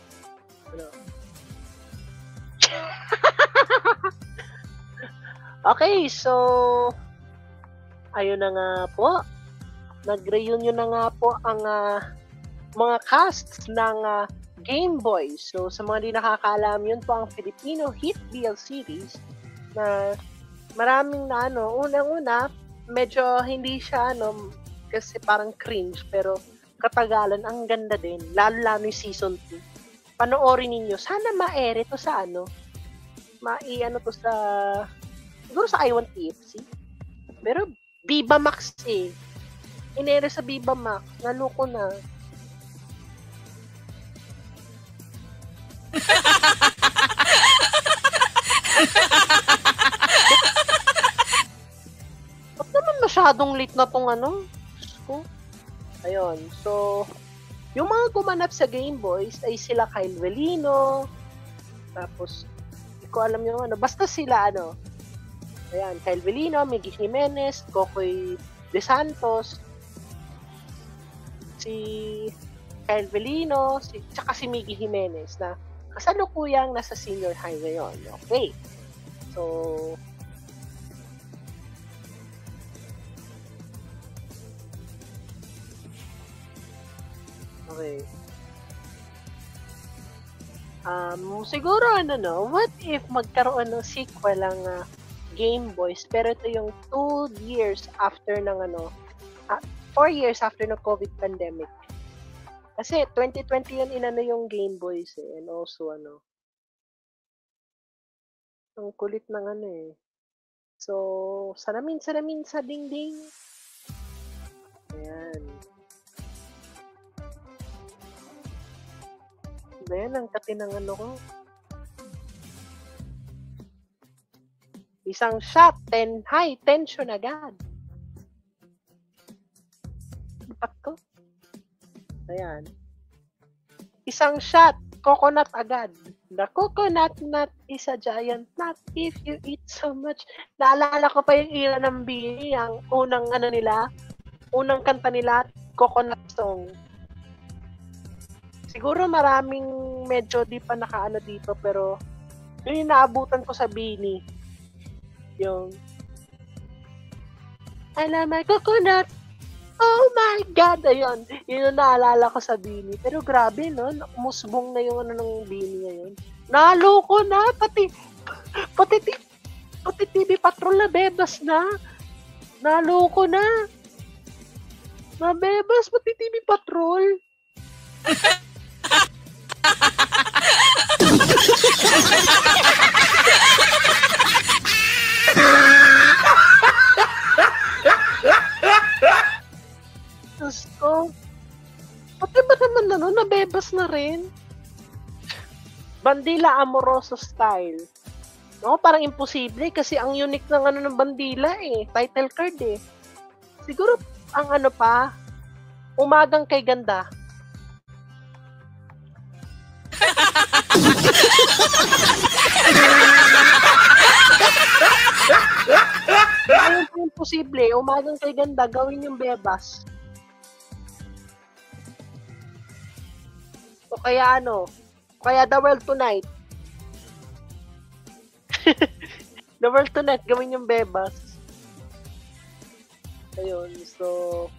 Okay, so ayun na nga po. Nag-reunion na nga po ang mga casts ng Game Boy. So sa mga di nakakaalam, yun po ang Filipino hit BL series na maraming unang-una medyo hindi siya kasi parang cringe, pero katagalan ang ganda din, lalo yung season 2. Panoorin ninyo, sana ma-air ito sa to sa siguro sa I1 TFC, pero Viva Max inere sa Viva Max, naloko na. Ba't naman masyadong late na tong ko? Ayun, so yung mga gumanap sa Game Boys ay sila Kyle Velino, tapos hindi ko alam yung basta sila ayan, Kyle Velino, Miggy Jimenez, Kokoy De Santos, si Kyle Velino, tsaka si Miggy Jimenez na kasalukuyang nasa senior high ngayon. Okay. So, okay. Siguro what if magkaroon ng sequel ang Game Boys, pero ito yung 2 years after ng 4 years after ng COVID pandemic. Kasi 2020 yun yung Game Boys and also ang kulit ng So, salamin sa dingding. Ayan. Ayan, ang kati ng ko. Isang shot, high tension agad. Lipat ko. Ayan. Isang shot, coconut agad. The coconut nut is a giant nut if you eat so much. Naalala ko pa yung era ng Bini, ang unang unang kanta nila, Coconut Song. Siguro maraming medyo di pa nakaano dito, pero yung naabutan ko sa Bini, yung I love my coconut. Oh my God! Ayun. Yun yung naalala ko sa Bini. Pero grabe, umusbong na yung ng Bini ngayon. Naloko na! Pati TV Patrol na bebas na. Naloko na. Nabebas, pati TV Patrol. So, pati ba naman nabebas na rin? Bandila Amoroso style. Parang imposible kasi ang unique ng ng bandila title card Siguro ang pa, umagang kay ganda. posible, umagang kay ganda, gawin yung bebas. O kaya ano, kaya The World Tonight. The World Tonight, gawin yung bebas. Ayun, so...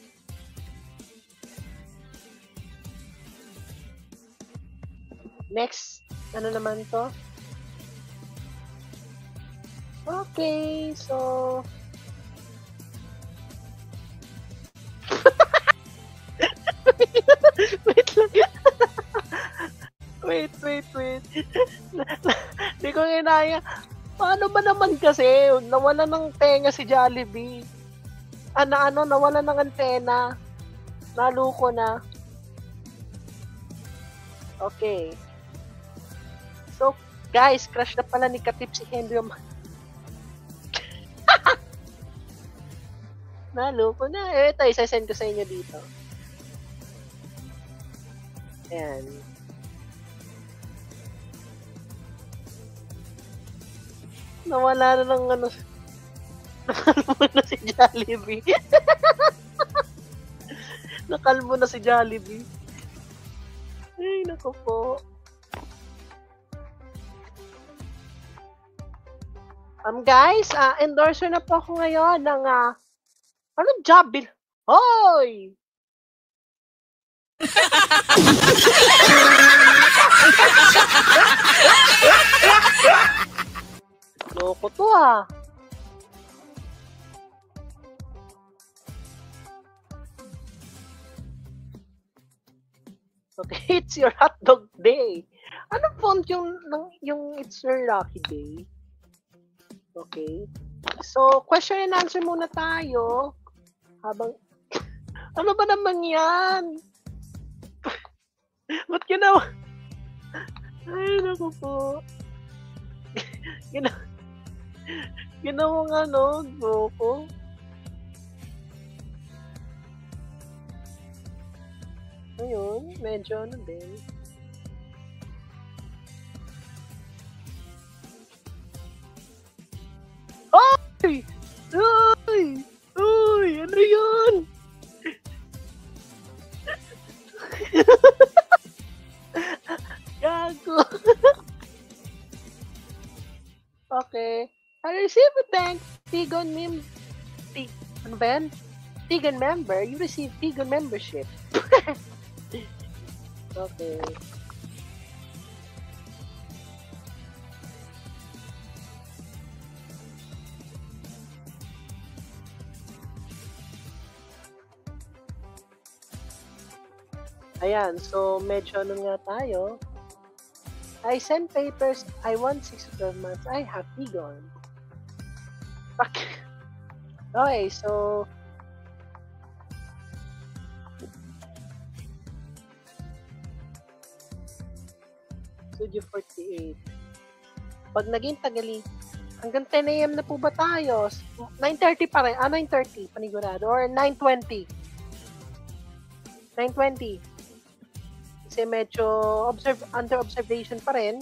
Next, ano naman to? Okay, so... Wait lang. wait. Hindi ko ginaya. Paano ba naman kasi? Nawala ng tenga si Jollibee. Nawala ng antena. Naluko na. Okay. So, guys, crush na pala ni Katip si Henry. Naluko na. Ito, isa-send ko sa inyo dito. Ayan. Nawala na ng ano. Nakalmo na si Jollibee. Nakalmo na si Jollibee. Ay, naku po. Guys, endorser na po ako ngayon ng anong job bill? Hoy! Loko to Okay, it's your hotdog day. Anong font yung it's your lucky day? Okay. So, question and answer muna tayo. Habang... ano ba naman yan? Ba't ginawa? Ay, naku po. Ginawang loko. Ayun, medyo din. Ay! Ano yun? Gago. Okay. I received a thank Tigon ano ba yan? Tigon member. You receive Tigon membership. Okay. Ayan, so medyo nga tayo. I send papers, I want 6 to 12 months, I have Tigon. Okay, so Studio 48. Pag naging tagali, hanggang 10 AM na po ba tayo? 9:30 pa rin. 9:30, panigurado. Or 9:20. 9:20. Kasi medyo under observation pa rin.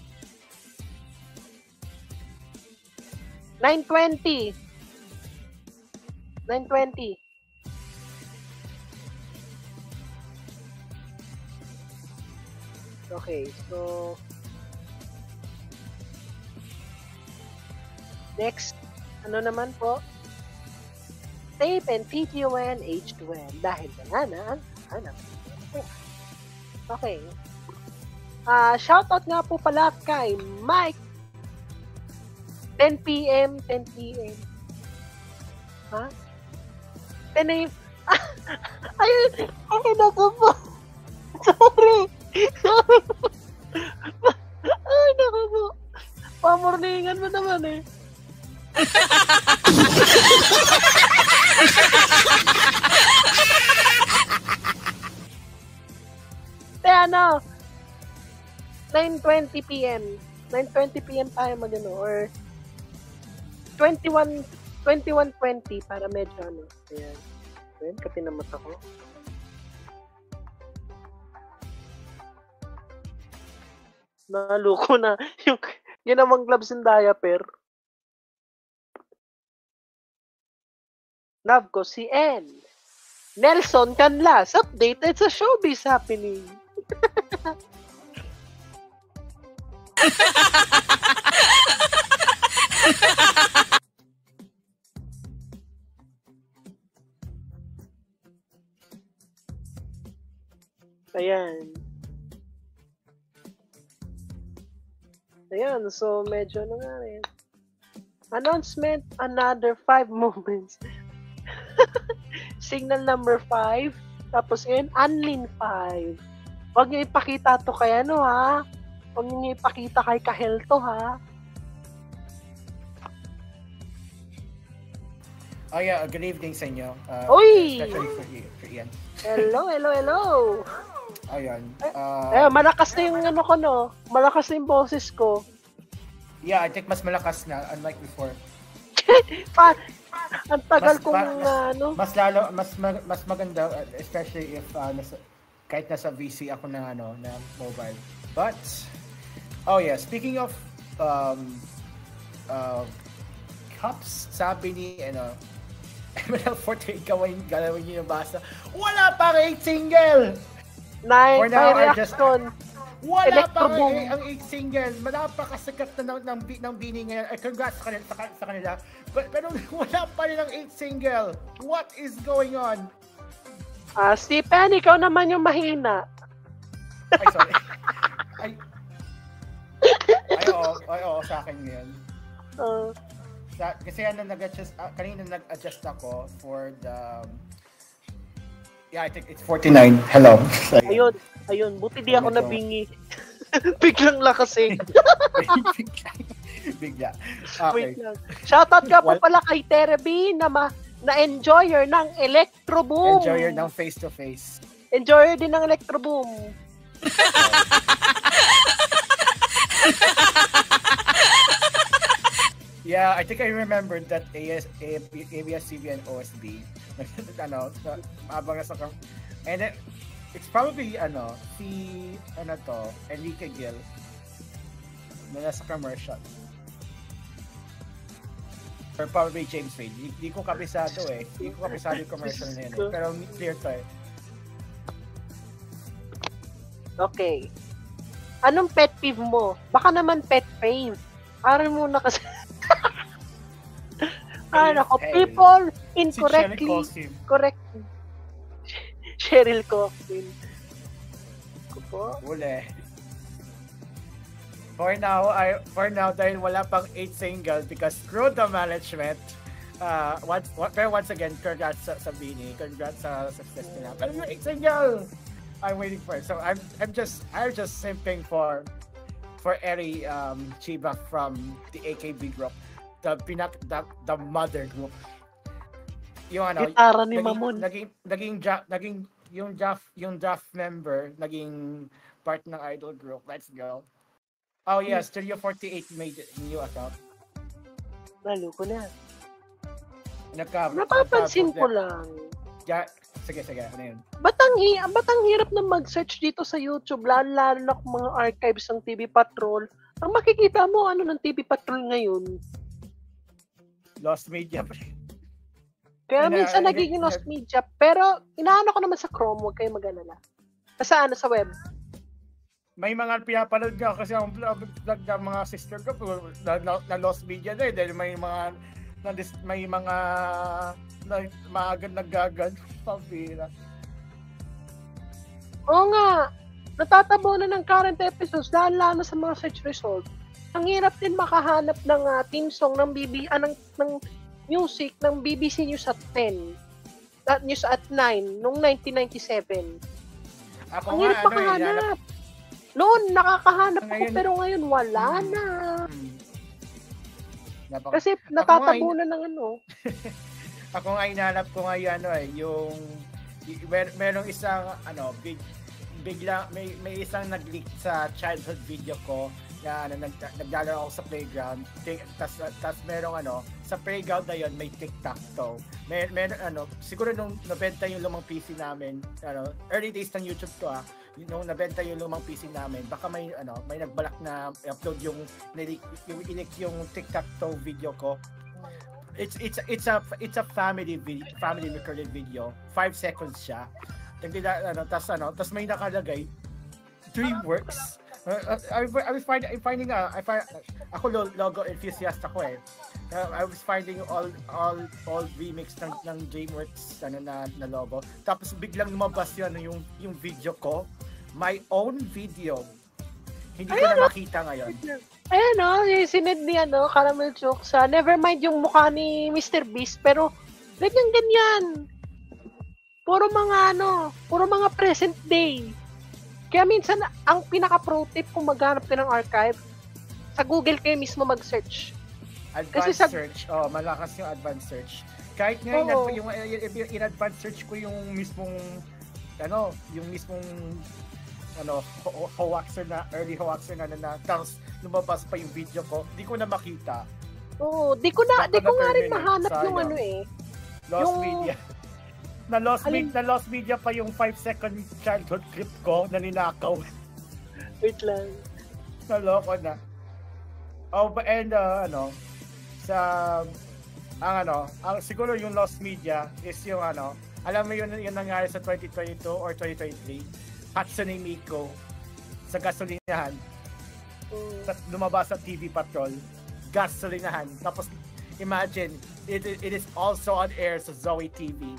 9:20. 9:20. Okay, so next, ano naman po? Tape and PTON H2N dahil wala na ang hanap. Okay. Shoutout nga po pala kay Mike. 10 p.m. Ha? 10 a.m. Ayun! Okay na ko po. Sorry. Ay, naku po. Pamorningan mo naman eh. Kaya 9:20 p.m. 9:20 p.m. tayo magano or 21:20 para medyo Ayan. Ayan, kapinamat ako. Naluko na. Yung ginawang gloves and diaper. Love ko si N. Nelson Canlas, updated sa showbiz happening. Ayan. Ayan, so medyo ano nga rin. Announcement, another 5 moments. Signal number 5. Tapos yun, Anlin 5. Huwag niyo ipakita to kay ano ha. Huwag niyo ipakita kay Kahel to ha. Oh yeah, good evening sa inyo. Uy! Especially for Ian. Hello, hello, hello. Ayun. Malakas na yung ano ko no. Malakas na yung boses ko. Yeah, I think mas malakas na unlike before. Ang tagal kong ano. Mas lalo mas maganda especially if kahit nasa VC ako ng na mobile. But oh yeah, speaking of cups, sabi ni ML48 galawin niyo yung basa. Wala pa rin single. For now, wala pa rin ang 8 single. Napakasikat na ng Bini ngayon. Congrats sa kanila. Pero wala pa rin ang 8 single. What is going on? Stephen, ikaw naman yung mahina. Ay, sorry. Ay, oo, sa akin yun. Kasi kanina nag-adjust ako for the I think it's 49. Hello. Ayun. Buti di ako nabingi. Biglang lakasing. Bigla. Okay. Shoutout ka po pala kay Terebi na enjoyer ng Electro Boom. Enjoyer ng face-to-face. Enjoyer din ng Electro Boom. Yeah, I think I remembered that ABS-CBN OSB. Abang nasa and then it's probably si Enrique Gil na nasa commercial. Or probably James Wade. Hindi ko kabisado Hindi ko kabisado yung commercial na yun. Pero clear to Okay. Anong pet peeve mo? Baka naman pet fave. Aral muna kasi. People incorrectly correct. Cheryl Coffin. Uli. For now dahil wala pang 8 single because screw the management. Pero once again, congrats sa Bini. Congrats sa success nila. Pero yung 8 single, I'm waiting for it. So I'm just simping for Eri Chiba from the AKB group. The mother group. Yung gitara ni Mamon. Naging yung draft member, naging part ng idol group. Let's go. Oh yeah, Studio 48 made a new account. Lalo ko na. Napapansin ko lang. Sige, ano yun? Ba't ang hirap na mag-search dito sa YouTube, lalo na mga archives ng TV Patrol. Ang makikita mo, ng TV Patrol ngayon? Lost media. Kaya minsan nagiging lost media. Pero, inaano ko naman sa Chrome, huwag kayo mag-alala. Sa web. May mga pinapanood nga kasi ang vlog ng mga sister ko na lost media na dahil may mga maagang naggagan. Pambira. Oo nga. Natatabunan ng current episodes dahil lalo sa mga search results. Ang hirap din makahanap ng theme song ng ng music ng BBC News at 10. News at 9 noong 1997. Ang hirap makahanap. Noon nakakahanap ako pero ngayon wala na. Kasi natatabunan ng Ako nga hinahanap ko nga yung merong isang bigla may isang nag-leak sa childhood video ko na naglalaro ako sa playground. Tas merong sa playground na yon may tic-tac-toe. Siguro nung nabenta yung lumang PC namin, early days ng YouTube ko nung nabenta yung lumang PC namin, baka may nagbalak na i-upload yung tic-tac-toe video ko. It's a family recorded video. 5 seconds siya. Tas may nakalagay DreamWorks. Ako logo enthusiast ako eh. I was finding all remix ng DreamWorks na logo. Tapos biglang lumabas yung video ko, my own video. Hindi ko na makita ngayon. Ayan sinid ni Caramel Chook sa nevermind yung mukha ni Mr. Beast pero ganyan. Puro mga present day. Kaya minsan, ang pinaka-pro tip kung maghanap ka ng archive, sa Google kayo mismo mag-search. Advanced search. Malakas yung advanced search. Kahit nga yung in-advanced search ko yung mismong early hoaxer na tapos lumabas pa yung video ko, di ko na makita. Oo, di ko nga rin mahanap yung Lost media. Na lost media pa yung 5-second childhood clip ko na ninakaw. Wait lang. Naloko na. Siguro yung lost media is yung alam mo yun nangyari sa 2022 or 2023, Hatsune Miku sa gasolinahan. Lumabas sa TV Patrol, gasolinahan. Tapos imagine, it is also on air sa Zoe TV.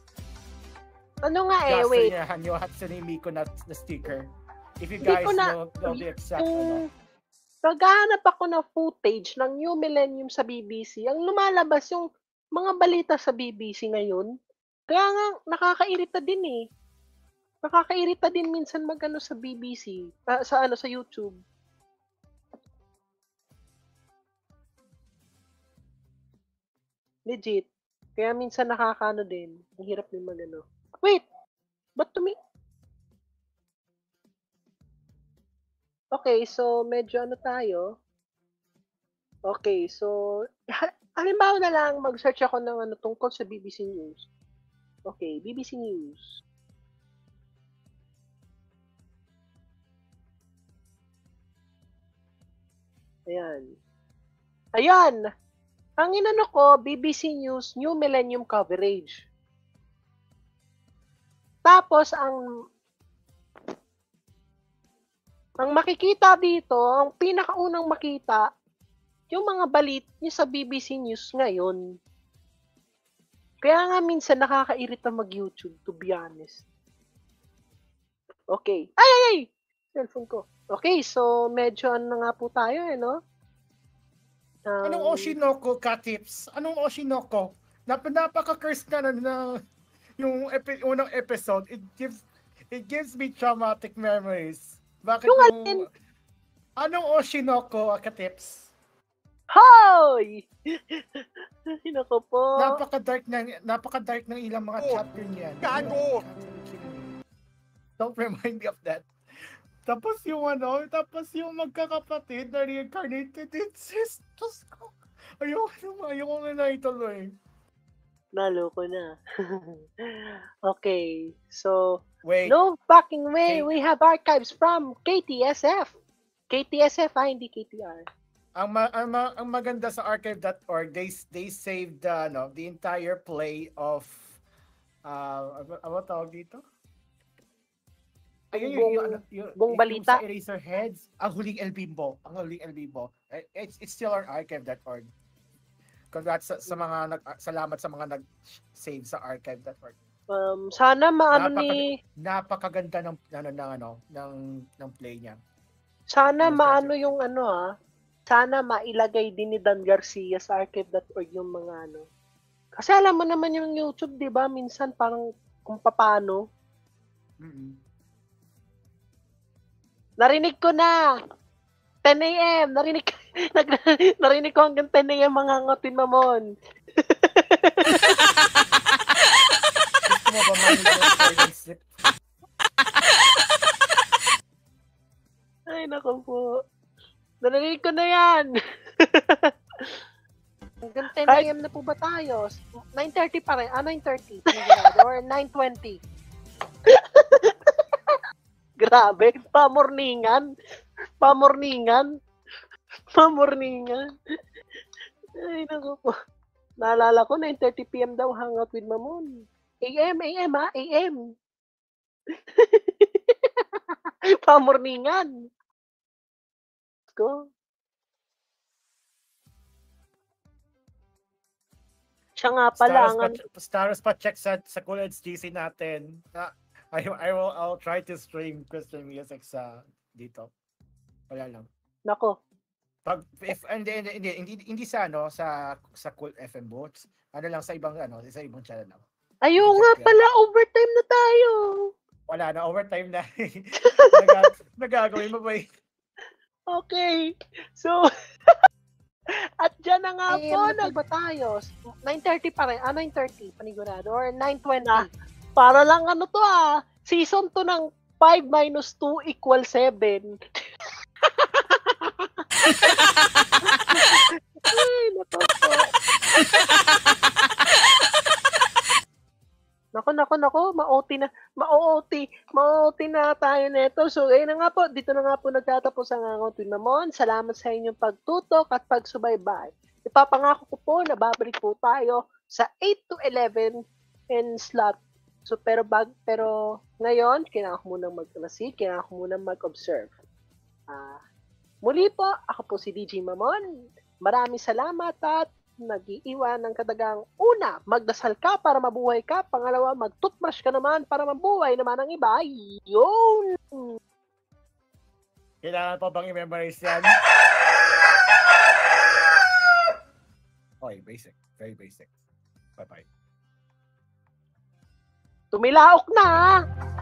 Wait. Yung Hatsune Miku na sticker. If you guys know the exact Naghahanap ako ng footage ng New Millennium sa BBC. Ang lumalabas yung mga balita sa BBC ngayon. Kaya nga, nakakairita din eh. Nakakairita din minsan magano sa BBC. Sa YouTube. Legit. Kaya minsan nakakaano din. Ang hirap din magano. Wait! Ba't Okay, so medyo tayo. Okay, so halimbawa na lang mag-search ako ng tungkol sa BBC News. Okay, BBC News. Ayan. Ang inano ko, BBC News New Millennium Coverage. Tapos ang makikita dito, ang pinakaunang makita, yung mga balit niya sa BBC News ngayon. Kaya nga minsan nakakairita mag-YouTube, to be honest. Okay. Ay! Cellphone ko. Okay, so medyo nga po tayo, no? Anong Oshinoko, Katips? Anong Oshinoko? Napaka-curse na yung unang episode. It gives me traumatic memories. Bakit yung anong Oshinoko, Katips? Hoy! Hinako po. Napaka-dark ng ilang mga chapter niyan. Gago! Don't remind me of that. Tapos yung magkakapatid na reincarnated incest. Ayoko na ituloy. Naloko na. Okay, so wait. No fucking way. We have archives from KTSF. KTSF, hindi KTR. Ang maganda sa archive.org, they saved the entire play of ano tawag dito? Buong balita. Sa Eraserheads, ang huling El Bimbo. It's still on archive.org. Congrats salamat sa mga nag-save sa archive.org. Sana napakaganda ng play niya. Sana yung sana mailagay din ni Dan Garcia sa archive.org yung mga Kasi alam mo naman yung YouTube, 'di ba? Minsan parang kung paano. Narinig ko na. 10 a.m. Narinig ko hanggang 10 a.m. mga ngotin mamon. Gusto mo ba mag-sleep? Ay, naku po. Narinig ko na yan. Hanggang 10 a.m. na po ba tayo? 9:30 pa rin. 9:30. Or 9:20. Grabe. Pamorningan. Ay, naku po. Naalala ko, 9:30 PM daw hangout with Mamon. AM ha? AM. Pamorningan. Go. Siya nga pala. Status pa check sa Cool GC natin. I'll try to stream Christian music sa dito. Wala lang. Nako. Pag hindi sa sa Cool FM bots. Ano lang sa ibang channel lang. Ayun nga pala, overtime na tayo. Wala na, overtime na. Nagagawin mo ba? Okay. So, at dyan na nga po, nagba tayo. 9:30 pa rin. 9:30, panigurado. Or 9:20. Para lang season 2 ng 5 minus 2 equals 7. Ay, naku po. Nako, ma-OT na tayo neto. So, ayun na nga po, dito na nga po nagtatapos ang Hangout with Mamon. Salamat sa inyong pagtutok at pagsubaybay. Ipapangako ko po na babalik po tayo sa 8 to 11 in slot. So, pero ngayon, kailangan ko munang mag-masid, kailangan ko munang mag-observe. Muli po, ako po si DJ Mamon. Maraming salamat at nag-iiwan ng kadagang una, magdasal ka para mabuhay ka. Pangalawa, mag-toothbrush ka naman para mabuhay naman ang iba. Yun! Kailangan pa bang i-memorize yan? Okay, basic. Very basic. Bye-bye. Tumilaok na!